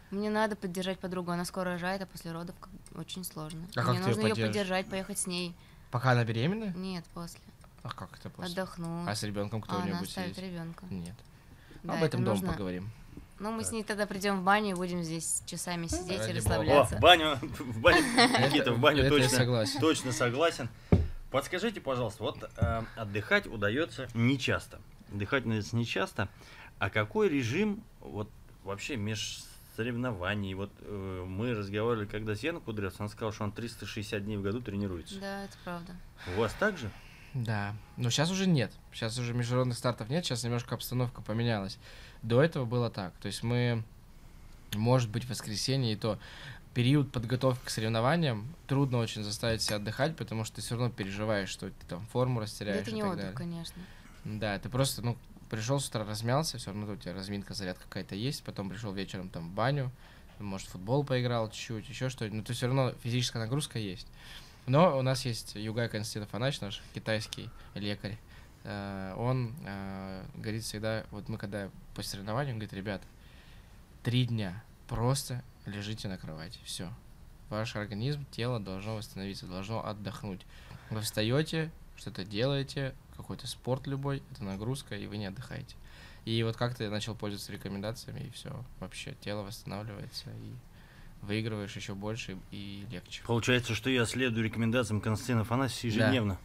S3: Мне надо поддержать подругу, она скоро рожает, а после родов как- очень сложно.
S2: А как
S3: Мне
S2: ты её
S3: нужно ее
S2: поддержишь?
S3: поддержать, поехать с ней.
S2: Пока она беременна?
S3: Нет, после.
S2: А как это после?
S3: Отдохнуть.
S2: А с ребенком кто
S3: а
S2: у нее
S3: она
S2: будет
S3: оставит
S2: сидеть?
S3: ребенка.
S2: Нет.
S3: Да,
S2: Об
S3: это
S2: этом дома
S3: нужно.
S2: поговорим.
S3: Ну, мы с ней тогда придем в баню и будем здесь часами сидеть
S2: Ради
S3: и
S2: бога.
S1: О,
S3: расслабляться.
S1: в баню, в баню, Никита, в баню
S2: Это я
S1: точно,
S2: согласен.
S1: точно согласен. Подскажите, пожалуйста, вот э, отдыхать удается нечасто. Отдыхать удается нечасто. А какой режим вот вообще меж соревнований? Вот э, мы разговаривали когда с Яном Кудрявцем, он сказал, что он триста шестьдесят дней в году тренируется.
S3: Да, это правда.
S1: У вас так же?
S2: Да, но сейчас уже нет. Сейчас уже международных стартов нет, сейчас немножко обстановка поменялась. До этого было так. То есть мы, может быть, в воскресенье, и то период подготовки к соревнованиям трудно очень заставить себя отдыхать, потому что ты все равно переживаешь, что ты там форму
S3: Да
S2: растеряешь
S3: это
S2: и
S3: не
S2: так
S3: отдых,
S2: далее.
S3: конечно.
S2: Да, ты просто, ну, пришел с утра, размялся, все равно у тебя разминка, зарядка какая-то есть, потом пришел вечером там в баню, может, в футбол поиграл чуть-чуть, еще что-нибудь, но то все равно физическая нагрузка есть. Но у нас есть Югай Константин Афанач, наш китайский лекарь. Э, Он э, говорит всегда, вот мы когда после соревнований, он говорит, ребят, три дня просто лежите на кровати, все. Ваш организм, тело должно восстановиться, должно отдохнуть. Вы встаете, что-то делаете, какой-то спорт любой, это нагрузка, и вы не отдыхаете. И вот как-то я начал пользоваться рекомендациями, и все, вообще тело восстанавливается, и выигрываешь еще больше и легче.
S1: Получается, что я следую рекомендациям Константина Афанасьевича ежедневно.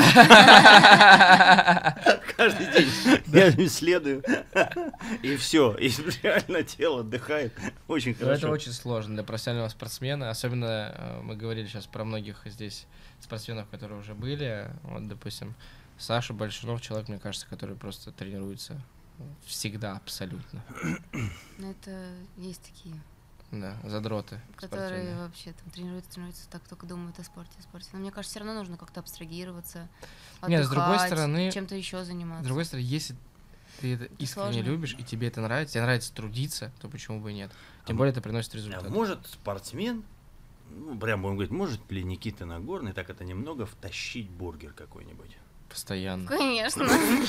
S1: Каждый день я им следую. И все. И реально тело отдыхает. Очень
S2: Но это
S1: хорошо.
S2: очень сложно для профессионального спортсмена. Особенно э, мы говорили сейчас про многих здесь спортсменов, которые уже были. Вот, допустим, Саша Большунов, человек, мне кажется, который просто тренируется всегда абсолютно.
S3: Но это есть такие,
S2: Да, задроты.
S3: которые
S2: спортивные.
S3: вообще там тренируются, тренируются, так только думают о спорте, о спорте. Но мне кажется, все равно нужно как-то абстрагироваться,
S2: Нет, с другой
S3: отдыхать,
S2: стороны-
S3: чем-то еще заниматься.
S2: С другой стороны, если ты это искренне
S3: сложно.
S2: любишь, и тебе это нравится, тебе нравится трудиться, то почему бы и нет? Тем
S1: А
S2: более это приносит
S1: А
S2: результат.
S1: может спортсмен, ну, прям будем говорить, может ли Никита Нагорный так это немного втащить бургер какой-нибудь?
S2: Постоянно.
S3: Конечно.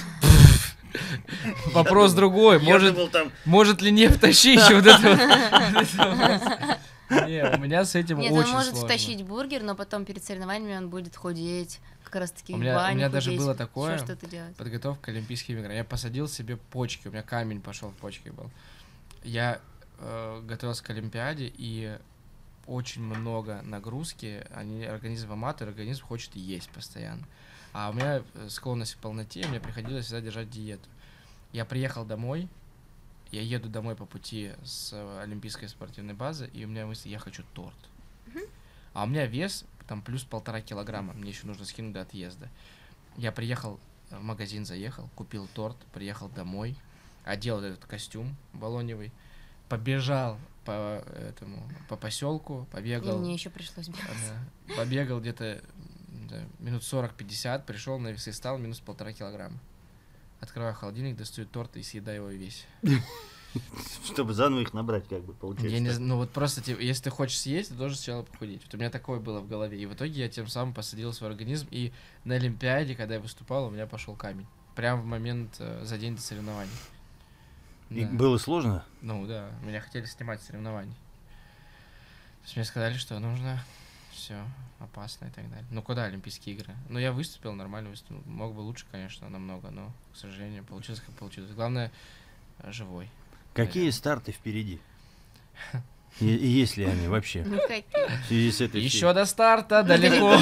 S2: Вопрос другой.
S1: Я
S2: Может,
S1: думал, там
S2: может ли не втащить вот это вот? Вот это вот. Не, у меня с этим
S3: Нет,
S2: очень
S3: он может
S2: сложно.
S3: втащить бургер, но потом перед соревнованиями он будет худеть, как раз таки
S2: У
S3: в
S2: меня- у
S3: баню
S2: меня даже
S3: худеть,
S2: было такое.
S3: ещё что-то делать.
S2: Подготовка к Олимпийским играм. Я посадил себе почки, у меня камень пошел в почки был. Я э, готовился к Олимпиаде, и очень много нагрузки, они, организм аматор, организм хочет есть постоянно. А у меня э, склонность к полноте, мне приходилось всегда держать диету. Я приехал домой, я еду домой по пути с э, Олимпийской спортивной базы, и у меня мысль, я хочу торт. А у меня вес там плюс полтора килограмма, мне еще нужно скинуть до отъезда. Я приехал в магазин, заехал, купил торт, приехал домой, одел этот костюм балоневый, побежал по этому по поселку,
S3: И
S2: побегал,
S3: мне еще пришлось бегать.
S2: да, побегал где-то да, минут сорок-пятьдесят, пришел на весы, стал минус полтора килограмма. Открываю холодильник, достаю торт и съедаю его весь.
S1: чтобы заново их набрать, как бы, получается.
S2: Я не
S1: так.
S2: знаю, ну вот просто, типа, если ты хочешь съесть, ты должен сначала похудеть. Вот у меня такое было в голове. И в итоге я тем самым посадил свой организм. И на Олимпиаде, когда я выступал, у меня пошел камень. Прямо в момент, э, за день до соревнований.
S1: И
S2: Да.
S1: было сложно?
S2: Ну да, меня хотели снимать с соревнований. То есть мне сказали, что нужно все опасно и так далее. Ну куда Олимпийские игры? Ну я выступил, нормально выступил. Мог бы лучше, конечно, намного, но, к сожалению, получилось как получилось. Главное, э, живой.
S1: Какие старты впереди? И, и есть ли они вообще?
S3: Никаких.
S1: В связи с этой
S2: Еще до старта далеко.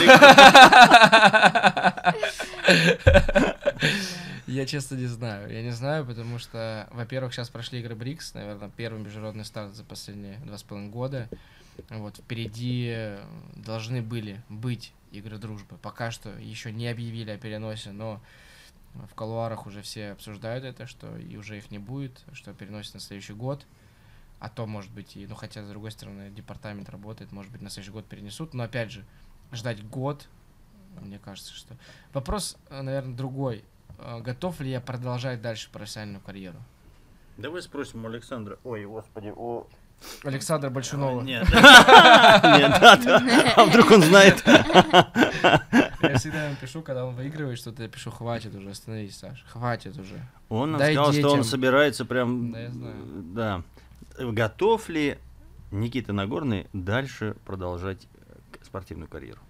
S2: Я честно не знаю. Я не знаю, потому что, во-первых, сейчас прошли игры БРИКС, наверное, первый международный старт за последние два с половиной года. Вот, впереди должны были быть игры дружбы. Пока что еще не объявили о переносе, но в кулуарах уже все обсуждают это, что и уже их не будет, что переносят на следующий год. А то, может быть, и, ну, хотя, с другой стороны, департамент работает, может быть, на следующий год перенесут. Но, опять же, ждать год, мне кажется, что... Вопрос, наверное, другой. Готов ли я продолжать дальше профессиональную карьеру?
S1: Давай спросим у Александра. Ой, господи, о...
S2: Александра Большунова.
S1: Нет. Нет, да, да. А вдруг он знает?
S2: Я всегда ему пишу, когда он выигрывает что-то, я пишу, хватит уже, остановись, Саша, хватит уже.
S1: Он нам
S2: Дай
S1: сказал, что он
S2: детям.
S1: собирается прям...
S2: Да, я знаю.
S1: Да. Готов ли Никита Нагорный дальше продолжать спортивную карьеру?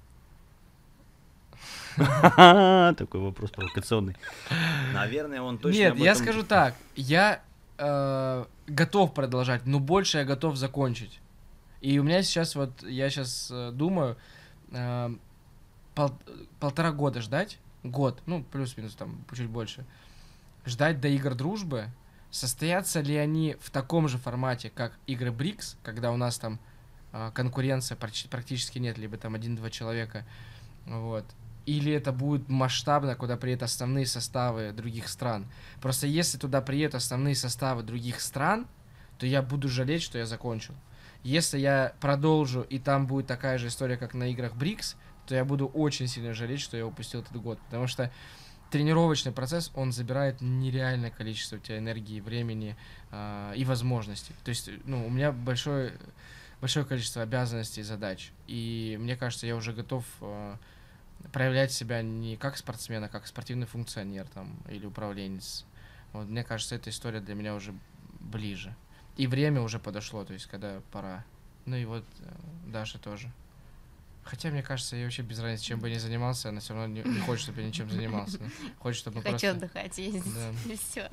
S1: Такой вопрос провокационный. Наверное, он точно.
S2: Нет,
S1: об
S2: я
S1: этом-
S2: скажу так. Я э, готов продолжать, но больше я готов закончить. И у меня сейчас вот, я сейчас э, думаю, э, пол- полтора года ждать, год, ну, плюс-минус там, чуть больше, ждать до игр дружбы, состоятся ли они в таком же формате, как игры БРИКС, когда у нас там э, конкуренция практи- практически нет, либо там один-два человека, вот. Или это будет масштабно, куда приедут основные составы других стран. Просто если туда приедут основные составы других стран, то я буду жалеть, что я закончил. Если я продолжу, и там будет такая же история, как на играх БРИКС, то я буду очень сильно жалеть, что я упустил этот год. Потому что тренировочный процесс, он забирает нереальное количество у тебя энергии, времени э, и возможностей. То есть, ну, у меня большое, большое количество обязанностей и задач. И мне кажется, я уже готов... Э, проявлять себя не как спортсмен, а как спортивный функционер там, или управленец. Вот, мне кажется, эта история для меня уже ближе. И время уже подошло, то есть, когда пора. Ну и вот э, Даша тоже. Хотя, мне кажется, ей вообще без разницы, чем бы я ни занимался, она все равно не, не хочет, чтобы я ничем занимался. Хочет, чтобы мы
S3: Хочу
S2: просто...
S3: отдыхать, ездить,
S2: Да.
S3: и все.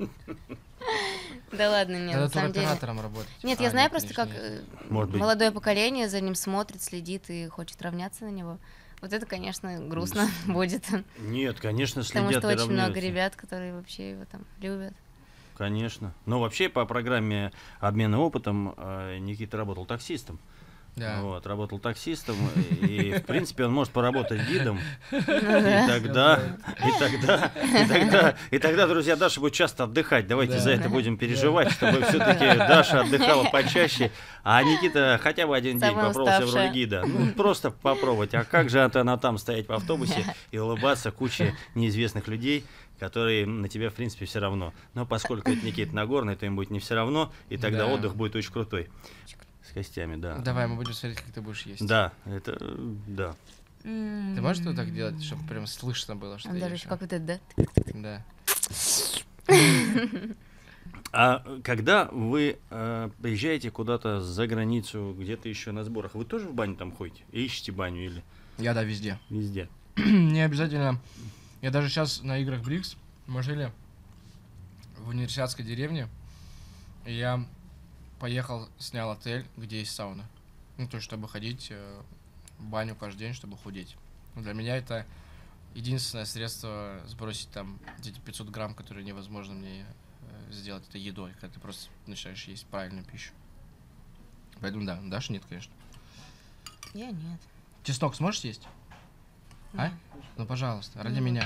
S3: Да ладно, нет,
S2: Надо
S3: на самом деле...
S2: туроператором работать.
S3: Нет,
S2: А,
S3: я знаю
S2: нет,
S3: просто,
S2: конечно,
S3: как
S2: нет.
S3: э,
S1: Может быть.
S3: молодое поколение за ним смотрит, следит и хочет равняться на него. Вот это, конечно, грустно будет.
S1: Нет, конечно,
S3: Потому
S1: следят
S3: что
S1: и
S3: очень много
S1: равняются.
S3: ребят, которые вообще его там любят.
S1: Конечно. Но вообще по программе обмена опытом э, Никита работал таксистом.
S2: Да.
S1: Вот, работал таксистом, и, в принципе, он может поработать гидом. И
S3: да.
S1: тогда, и тогда, и тогда, и тогда, друзья, Даша будет часто отдыхать. Давайте
S2: Да.
S1: за это будем переживать, чтобы все-таки Даша отдыхала почаще, а Никита хотя бы один день
S3: Самая
S1: попробовался в роли
S3: уставшая.
S1: гида. Ну, просто попробовать. А как же это она там стоять в автобусе и улыбаться куче неизвестных людей, которые на тебя, в принципе, все равно. Но поскольку это Никита Нагорный, то им будет не все равно, и тогда
S2: Да.
S1: отдых будет очень крутой. С костями, да.
S2: Давай, мы будем смотреть, как ты будешь есть.
S1: Да, это, э, да.
S2: Ты можешь вот так делать, чтобы прям слышно было, что
S3: А
S2: ты
S3: даже
S2: ешь?
S3: еще как вот это, да?
S2: Да.
S1: А когда вы э, приезжаете куда-то за границу, где-то еще на сборах, вы тоже в баню там ходите? Ищете баню или
S2: Я, да, везде.
S1: везде?
S2: Не обязательно. Я даже сейчас на играх БРИКС, мы жили в университетской деревне, и я поехал, снял отель, где есть сауна. Ну, то есть, чтобы ходить э, в баню каждый день, чтобы худеть. Для меня это единственное средство сбросить там эти пятьсот грамм, которые невозможно мне э, сделать это едой, когда ты просто начинаешь есть правильную пищу. Поэтому да, Даша нет, конечно.
S3: Я нет.
S2: Чеснок сможешь съесть? А? Ну, пожалуйста, ради
S3: Ну,
S2: меня.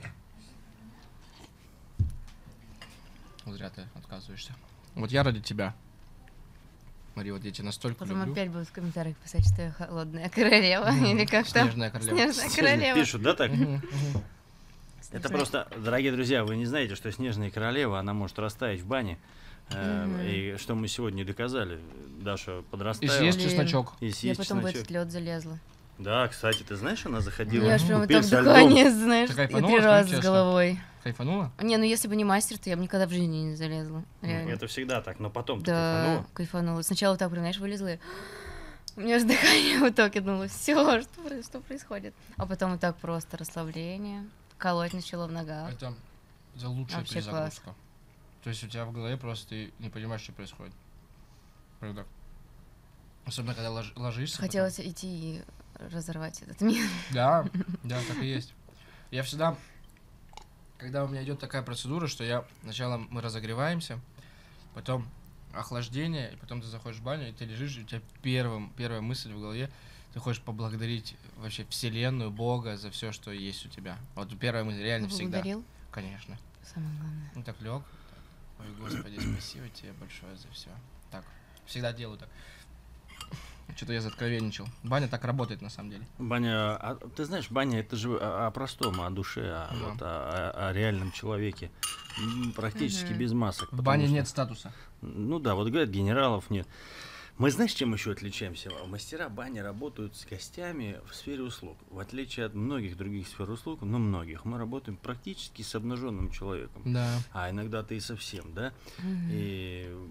S2: Зря ты отказываешься. Вот я ради тебя. Смотри, вот я тебя настолько
S3: Потом
S2: люблю.
S3: опять будут в комментариях писать, что я холодная королева, или как там.
S2: Снежная королева.
S3: Снежная королева.
S1: Пишут, да, так?
S2: Мгм, мгм.
S1: Это
S3: Снежная-
S1: просто, дорогие друзья, вы не знаете, что снежная королева, она может растаять в бане. Э,
S3: Мгм.
S1: И что мы сегодня доказали. Даша
S2: И
S1: подрастала.
S2: съесть
S3: Блин.
S2: чесночок.
S1: И
S3: Я
S1: съесть
S3: потом в
S1: чесночок.
S3: этот лед залезла.
S1: Да, кстати, ты знаешь, она заходила
S3: Я
S1: в
S3: же
S1: купель
S3: там
S1: со льдом.
S3: дыхание, знаешь,
S2: Ты
S3: и
S2: кайфанула,
S3: три
S2: скажи
S3: раза с
S2: честно?
S3: головой.
S2: Кайфанула?
S3: Не, ну если бы не мастер, то я бы никогда в жизни не залезла. Реально.
S1: Это всегда так, но потом ты
S3: Да,
S1: кайфанула.
S3: кайфанула. Сначала вот так, прям, знаешь, вылезла, и у меня же дыхание вот так кинуло. Все, что, про- что происходит? А потом вот так просто расслабление, колоть начало в ногах.
S2: Это за лучшая
S3: Вообще класс.
S2: перезагрузка. То есть у тебя в голове просто ты не понимаешь, что происходит. Прям так. Особенно, когда лож- ложишься. потом.
S3: Хотелось идти и разорвать этот мир.
S2: Да, да, так и есть. Я всегда, когда у меня идет такая процедура, что я сначала мы разогреваемся, потом охлаждение, и потом ты заходишь в баню, и ты лежишь, и у тебя первым, первая мысль в голове, ты хочешь поблагодарить вообще Вселенную, Бога за все, что есть у тебя. Вот первая мысль, реально всегда.
S3: Благодарил?
S2: Конечно.
S3: Самое главное.
S2: Ну так лег. Ой, Господи, спасибо тебе большое за все. Так, всегда делаю так. Что-то я заоткровенничал. Баня так работает на самом деле.
S1: Баня, а, ты знаешь, баня это же о, о простом, о душе, о,
S2: Да.
S1: вот, о, о- о реальном человеке. М, Практически
S3: Мгм.
S1: без масок.
S2: В
S1: потому
S2: бане
S1: что-
S2: нет статуса.
S1: Ну да, вот говорят, генералов нет. Мы знаешь, чем еще отличаемся? Мастера бани работают с гостями в сфере услуг. В отличие от многих других сфер услуг, ну многих, мы работаем практически с обнаженным человеком.
S2: Да.
S1: А иногда-то и совсем, да?
S3: Мгм.
S1: И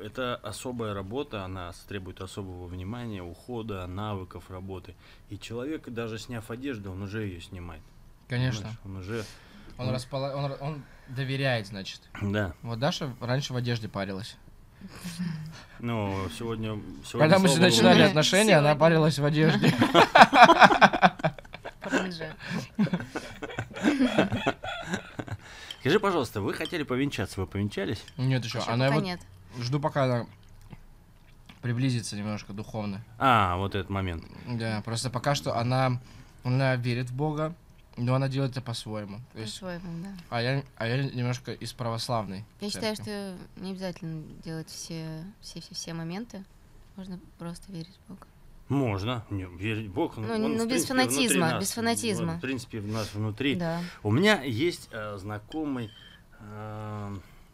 S1: это особая работа, она требует особого внимания, ухода, навыков работы. И человек, даже сняв одежду, он уже ее снимает.
S2: Конечно.
S1: Понимаешь? Он уже...
S2: Он,
S1: он...
S2: распола... он, он доверяет, значит.
S1: Да.
S2: Вот Даша раньше в одежде парилась.
S1: Ну, сегодня... сегодня
S2: Когда мы
S1: слава богу,
S2: начинали
S3: Сегодня.
S2: отношения, она парилась в одежде.
S3: Паранже.
S1: Скажи, пожалуйста, вы хотели повенчаться, вы повенчались?
S2: Нет, еще.
S3: Ещё
S2: Она
S3: пока
S2: вот
S3: нет.
S2: жду, пока она приблизится немножко духовно.
S1: А, вот этот момент.
S2: Да, просто пока что она, она верит в Бога, но она делает это по-своему. То есть,
S3: По-своему, да.
S2: а я, а я немножко из православной.
S3: Я считаю,
S2: церкви.
S3: что не обязательно делать все, все, все, все моменты. Можно просто верить в Бога.
S1: Можно. Не, верить в Бог.
S3: Ну,
S1: он,
S3: ну,
S1: в
S3: без
S1: принципе,
S3: фанатизма,
S1: внутри нас.
S3: без фанатизма.
S1: Он, в принципе, в нас внутри.
S3: Да.
S1: У меня есть э, знакомый э,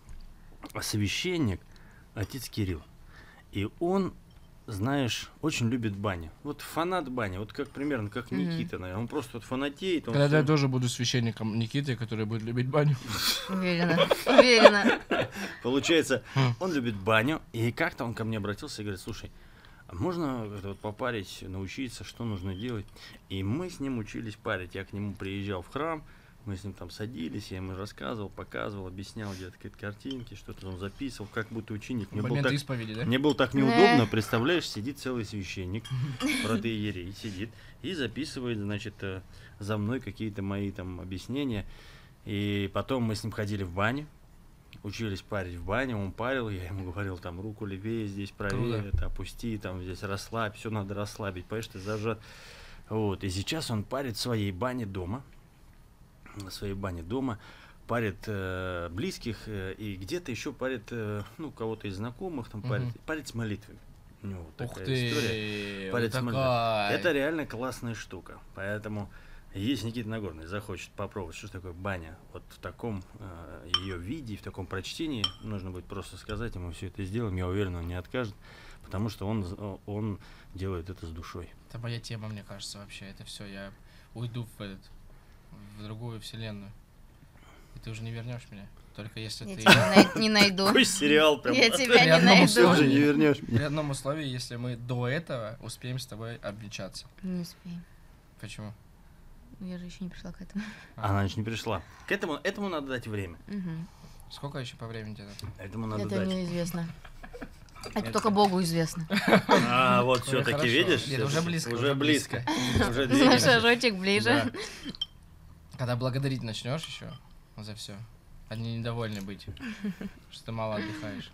S1: священник, отец Кирилл. И он, знаешь, очень любит баню. Вот фанат бани. Вот как примерно как
S3: Мгм.
S1: Никита, наверное. Он просто вот фанатеет. Он
S2: Когда-то я
S1: всё-
S2: тоже буду священником Никиты, который будет любить баню.
S3: Уверена. Уверена.
S1: Получается,
S2: Хм.
S1: он любит баню. И как-то он ко мне обратился и говорит: слушай, а можно как-то вот попарить, научиться, что нужно делать? И мы с ним учились парить. Я к нему приезжал в храм, мы с ним там садились, я ему рассказывал, показывал, объяснял где-то какие-то картинки, что-то он записывал, как будто ученик. Мне было
S2: Момент
S1: так,
S2: исповеди, да?
S1: мне было так
S3: Да.
S1: неудобно, представляешь, сидит целый священник, протоиерей сидит и записывает, значит, э, за мной какие-то мои там объяснения. И потом мы с ним ходили в баню, учились парить в бане, он парил, я ему говорил, там, руку левее, здесь правее,
S2: Круто.
S1: это опусти, там, здесь расслабь, все надо расслабить, понимаешь, ты зажат. Вот, и сейчас он парит в своей бане дома, в своей бане дома, парит э, близких, э, и где-то еще парит, э, ну, кого-то из знакомых, там, парит,
S2: Мгм.
S1: парит с молитвами. У него вот
S2: Ух
S1: такая
S2: ты,
S1: история.
S2: вот
S1: Парить с молитвами.
S2: такая.
S1: Это реально классная штука, поэтому... Если Никита Нагорный захочет попробовать, что такое баня, вот в таком э, ее виде, в таком прочтении, нужно будет просто сказать ему, все это сделаем, я уверен, он не откажет, потому что он, з- он делает это с душой.
S2: Это моя тема, мне кажется, вообще. Это все, я уйду в этот, в другую вселенную. И ты уже не вернешь меня. Только если
S3: Я
S2: ты...
S3: тебя най- не найду.
S1: Какой сериал прям.
S3: Я тебя
S2: При
S3: не
S2: одном
S3: найду.
S2: условии.
S1: Уже не вернешь
S2: При
S1: меня.
S2: одном условии, если мы до этого успеем с тобой обвенчаться.
S3: Не успеем.
S2: Почему?
S3: Я же еще не пришла к этому.
S1: Она еще не пришла. К этому, этому надо дать время.
S3: Мгм.
S2: Сколько еще по времени тебе надо?
S1: Этому надо
S3: Это
S1: дать.
S3: неизвестно. Это только Богу известно.
S1: А, вот
S2: Уже
S1: все-таки,
S2: хорошо.
S1: видишь?
S2: Нет, уже близко,
S1: Уже
S2: уже
S1: близко. Уже
S3: На
S1: двигаемся.
S3: шажочек ближе.
S1: Да.
S2: Когда благодарить начнешь еще за все, они недовольны быть, что ты мало отдыхаешь.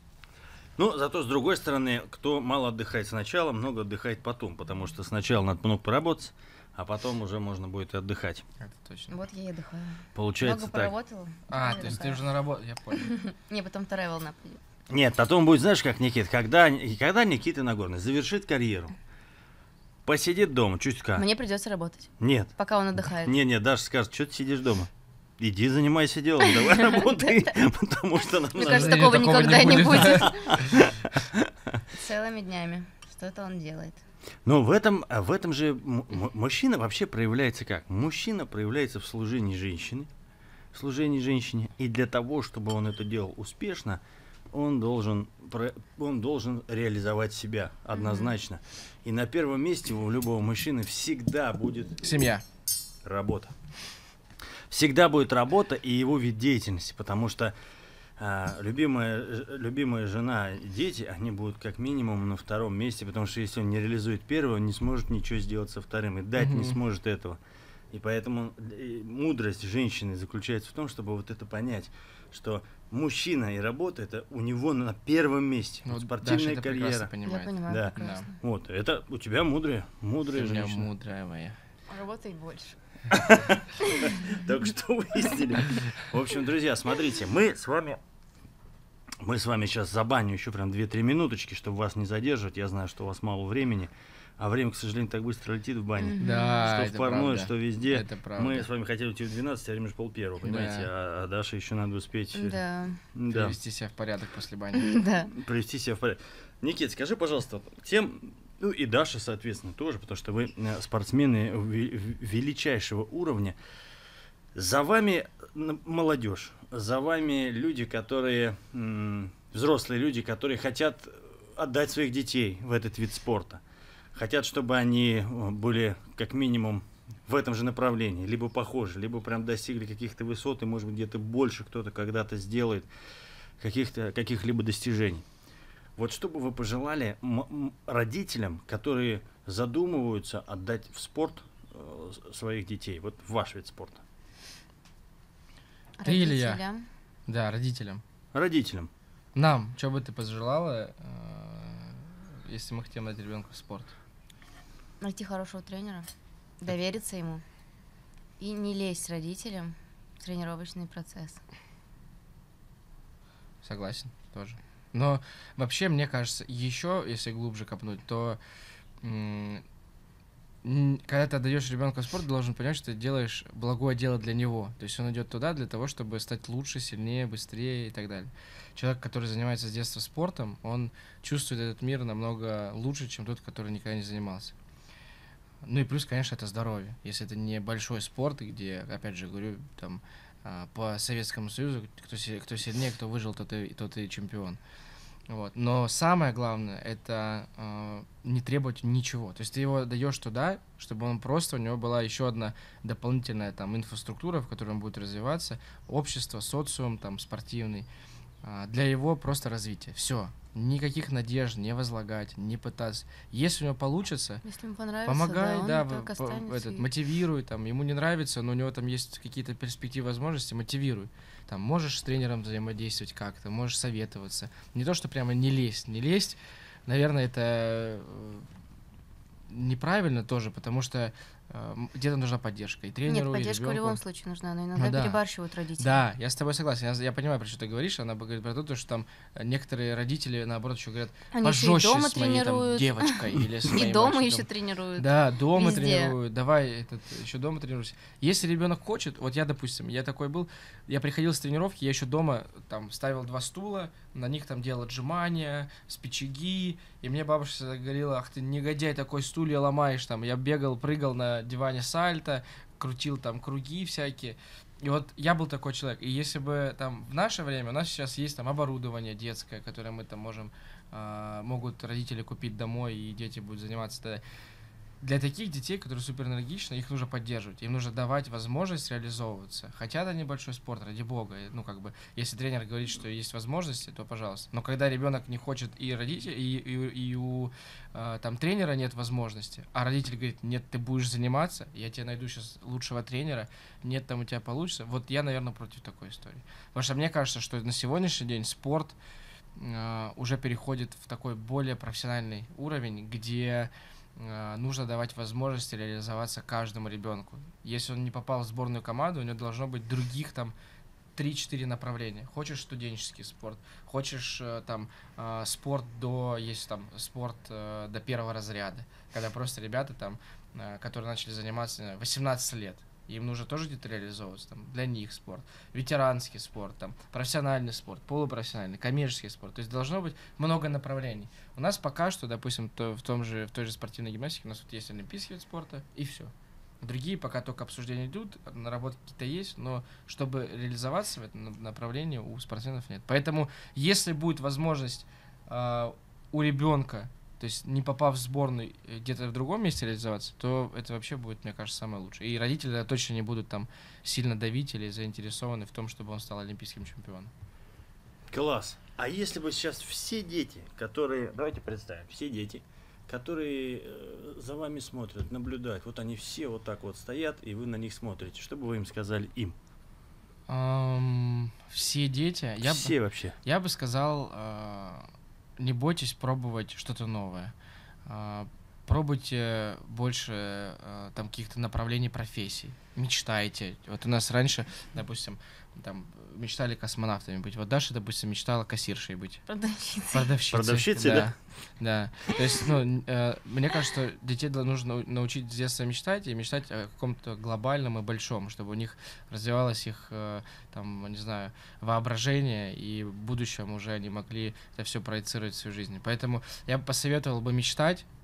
S1: Ну, зато с другой стороны, кто мало отдыхает сначала, много отдыхает потом, потому что сначала надо много поработать, а потом уже можно будет и отдыхать.
S2: Это точно.
S3: Вот я и отдыхаю.
S1: Получается
S3: Много
S1: так.
S3: поработала.
S2: А,
S3: и
S2: то есть ты
S3: отдыхаю.
S2: уже на работе, я понял.
S3: Не, потом вторая волна придет.
S1: Нет, потом будет, знаешь, как Никит, когда, когда Никита Нагорный завершит карьеру, посидит дома, чуть-ка.
S3: Мне придется работать,
S1: Нет,
S3: пока он отдыхает.
S1: не, не, Даша скажет, что ты сидишь дома. Иди занимайся делом, давай работай, потому что нам
S3: Мне
S1: надо-
S3: кажется,
S2: Такого
S3: такого
S2: не
S3: никогда не
S2: будет,
S3: будет. Целыми днями. Что-то он делает.
S1: Но в этом, а в этом же м- м- мужчина вообще проявляется как? Мужчина проявляется в служении женщины, в служении женщине, и для того, чтобы он это делал успешно, он должен, про- он должен реализовать себя однозначно. И на первом месте у любого мужчины всегда будет
S2: Семья.
S1: работа. Всегда будет работа и его вид деятельности, потому что а, любимая, ж- любимая жена и дети, они будут как минимум на втором месте, потому что если он не реализует первого, он не сможет ничего сделать со вторым, и дать не
S2: Мгм.
S1: сможет этого. И поэтому э, мудрость женщины заключается в том, чтобы вот это понять, что мужчина и работа, это у него на первом месте.
S2: Ну,
S1: Вот
S2: Даша
S1: спортивная
S2: это прекрасно
S1: карьера.
S3: Я
S2: понимает.
S3: понимаю
S1: Да.
S3: прекрасно.
S1: Вот, это у тебя мудрая,
S2: Ты
S1: мудрая
S2: у меня
S1: женщина.
S2: мудрая моя.
S3: Работай больше.
S1: Так что выяснили. В общем, друзья, смотрите, мы с вами, мы с вами сейчас забаню еще прям две-три минуточки, чтобы вас не задерживать. Я знаю, что у вас мало времени, а время, к сожалению, так быстро летит в бане.
S3: Мгм.
S2: Да,
S1: Что
S2: это
S1: в парной,
S2: правда.
S1: что везде.
S2: Это правда.
S1: Мы с вами хотели уйти в двенадцать, а время же пол первого, понимаете?
S2: Да.
S1: А, а Даше еще надо успеть э,
S3: Да.
S1: да,
S2: Привести себя в порядок после бани.
S3: Да.
S1: привести себя в порядок. Никит, скажи, пожалуйста, вот тем, ну и Даша, соответственно, тоже, потому что вы э, спортсмены ве- ве- величайшего уровня. За вами м, молодежь, за вами люди, которые м, взрослые люди, которые хотят отдать своих детей в этот вид спорта. Хотят, чтобы они были как минимум в этом же направлении, либо похожи, либо прям достигли каких-то высот, и, может быть, где-то больше кто-то когда-то сделает каких-то, каких-либо достижений. Вот что бы вы пожелали м- родителям, которые задумываются отдать в спорт э, своих детей, вот в ваш вид спорта?
S2: Ты или я?
S3: Родителям.
S2: Да, родителям.
S1: Родителям.
S2: Нам, что бы ты пожелала, э, если мы хотим дать ребенку в спорт?
S3: Найти хорошего тренера, довериться ему и не лезть родителям в тренировочный процесс.
S2: Согласен, тоже. Но вообще, мне кажется, еще, если глубже копнуть, то м- м, когда ты отдаешь ребенка в спорт, ты должен понять, что ты делаешь благое дело для него. То есть он идет туда для того, чтобы стать лучше, сильнее, быстрее и так далее. Человек, который занимается с детства спортом, он чувствует этот мир намного лучше, чем тот, который никогда не занимался. Ну и плюс, конечно, это здоровье. Если это не большой спорт, где, опять же, говорю, там а, по Советскому Союзу, кто, си- кто сильнее, кто выжил, тот и, тот и чемпион. Вот. Но самое главное, это э, не требовать ничего. То есть ты его даешь туда, чтобы он просто, у него была еще одна дополнительная там инфраструктура, в которой он будет развиваться, общество, социум там спортивный, э, для его просто развития. Все. Никаких надежд не возлагать, не пытаться. Если у него получится,
S3: Если ему понравится,
S2: помогай,
S3: да, он
S2: да,
S3: и так
S2: в- по-
S3: останется.
S2: этот,
S3: и-
S2: мотивируй, там, ему не нравится, но у него там есть какие-то перспективы, возможности, мотивируй. Там, можешь с тренером взаимодействовать как-то, можешь советоваться. Не то, что прямо не лезть. Не лезть, наверное, это э, неправильно тоже, потому что э, м, где-то нужна поддержка. И тренеру,
S3: Нет,
S2: и
S3: поддержка в
S2: ребенку.
S3: любом случае нужна, но иногда
S2: Ну да.
S3: перебарщивают родители.
S2: Да, я с тобой согласен. Я, я понимаю, про что ты говоришь. Она говорит про то, что там э, некоторые родители, наоборот, еще говорят,
S3: Они еще и
S2: пожестче
S3: дома
S2: с моей там,
S3: тренируют.
S2: девочкой или с моим
S3: И дома
S2: мальчиком.
S3: еще тренируют.
S2: Да, дома
S3: Везде.
S2: тренируют, давай этот, еще дома тренируйся. Если ребенок хочет, вот я, допустим, я такой был, я приходил с тренировки, я еще дома там ставил два стула, на них там делал отжимания, спичаги, и мне бабушка всегда говорила, ах ты негодяй, такой стулья ломаешь, там, я бегал, прыгал на диване сальто, крутил там круги всякие. И вот я был такой человек. И если бы там в наше время у нас сейчас есть там оборудование детское, которое мы там можем, а, могут родители купить домой, и дети будут заниматься тогда. Для таких детей, которые суперэнергичны, их нужно поддерживать, им нужно давать возможность реализовываться. Хотят они большой спорт, ради бога. Ну, как бы, если тренер говорит, что есть возможности, то пожалуйста. Но когда ребенок не хочет, и родитель, и, и, и у э, там тренера нет возможности, а родитель говорит, нет, ты будешь заниматься, я тебе найду сейчас лучшего тренера, нет, там у тебя получится. Вот я, наверное, против такой истории. Потому что мне кажется, что на сегодняшний день спорт э, уже переходит в такой более профессиональный уровень, где нужно давать возможности реализоваться каждому ребенку. Если он не попал в сборную команду, у него должно быть других там три-четыре направления. Хочешь студенческий спорт, хочешь там спорт до, есть там спорт до первого разряда, когда просто ребята там, которые начали заниматься восемнадцать лет, им нужно тоже где-то реализовываться, там, для них спорт, ветеранский спорт, там, профессиональный спорт, полупрофессиональный, коммерческий спорт. То есть должно быть много направлений. У нас пока что, допустим, то, в, том же, в той же спортивной гимнастике у нас вот есть олимпийский вид спорта, и все. Другие пока только обсуждения идут, наработки какие-то есть, но чтобы реализоваться в этом направлении, у спортсменов нет. Поэтому, если будет возможность э, у ребенка, то есть не попав в сборную где-то в другом месте реализоваться, то это вообще будет, мне кажется, самое лучшее. И родители точно не будут там сильно давить или заинтересованы в том, чтобы он стал олимпийским чемпионом.
S1: Класс. А если бы сейчас все дети, которые, давайте представим, все дети, которые э, за вами смотрят, наблюдают, вот они все вот так вот стоят, и вы на них смотрите, что бы вы им сказали им?
S2: Um, все дети? Я
S1: все
S2: бы,
S1: вообще.
S2: Я бы сказал... Uh, не бойтесь пробовать что-то новое. Пробуйте больше там каких-то направлений профессий. Мечтайте. Вот у нас раньше, допустим, там мечтали космонавтами быть. Вот Даша, допустим, мечтала кассиршей быть.
S3: Продавщицей.
S2: Продавщицей.
S1: Продавщицей, да?
S2: Да. Да. То есть, ну, э, мне кажется, что детей нужно научить с детства мечтать и мечтать о каком-то глобальном и большом, чтобы у них развивалось их, э, там, не знаю, воображение, и в будущем уже они могли это все проецировать в свою жизнь. Поэтому я бы посоветовал бы мечтать,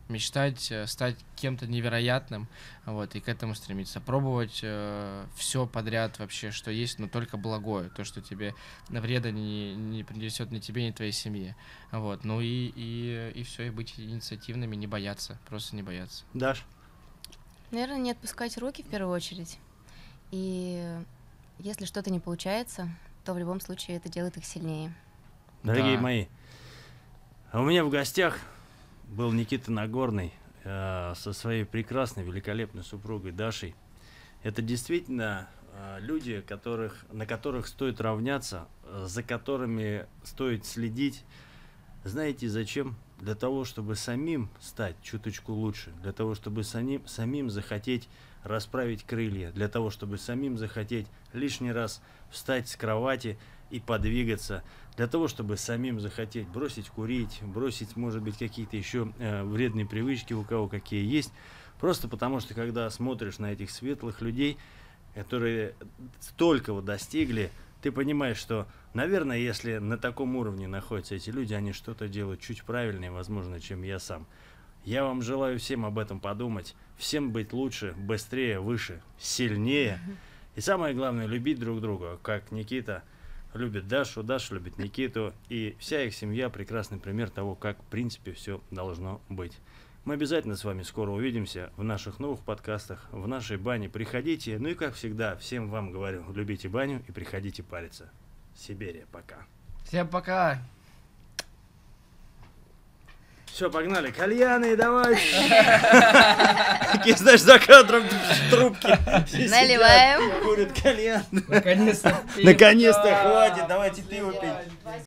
S2: мечтать, э, стать кем-то невероятным, вот, и к этому стремиться. Пробовать э, все подряд вообще, что есть, но только благое, то, что тебе вреда не, не принесет ни тебе, ни твоей семье. Вот, ну и, и, и все, и быть инициативными, не бояться, просто не бояться.
S1: Даш?
S3: Наверное, не отпускать руки в первую очередь. И если что-то не получается, то в любом случае это делает их сильнее.
S1: Дорогие
S2: Да.
S1: мои, а у меня в гостях был Никита Нагорный э, со своей прекрасной, великолепной супругой Дашей. Это действительно э, люди, которых, на которых стоит равняться, э, за которыми стоит следить. Знаете зачем? Для того, чтобы самим стать чуточку лучше, для того, чтобы самим, самим захотеть расправить крылья, для того, чтобы самим захотеть лишний раз встать с кровати и подвигаться, для того, чтобы самим захотеть бросить курить, бросить, может быть, какие-то еще э, вредные привычки, у кого какие есть. Просто потому, что когда смотришь на этих светлых людей, которые столького достигли, ты понимаешь, что, наверное, если на таком уровне находятся эти люди, они что-то делают чуть правильнее, возможно, чем я сам. Я вам желаю всем об этом подумать, всем быть лучше, быстрее, выше, сильнее. И самое главное, любить друг друга, как Никита любит Дашу, Даша любит Никиту, и вся их семья прекрасный пример того, как, в принципе, все должно быть. Мы обязательно с вами скоро увидимся в наших новых подкастах, в нашей бане. Приходите, ну и, как всегда, всем вам говорю, любите баню и приходите париться. Сибирия, пока.
S2: Всем пока!
S1: Все, погнали, кальяны, давай! Такие, знаешь, за кадром трубки.
S3: Наливаем.
S1: Курят кальян.
S2: Наконец-то!
S1: Наконец-то, хватит, давайте пиво пить.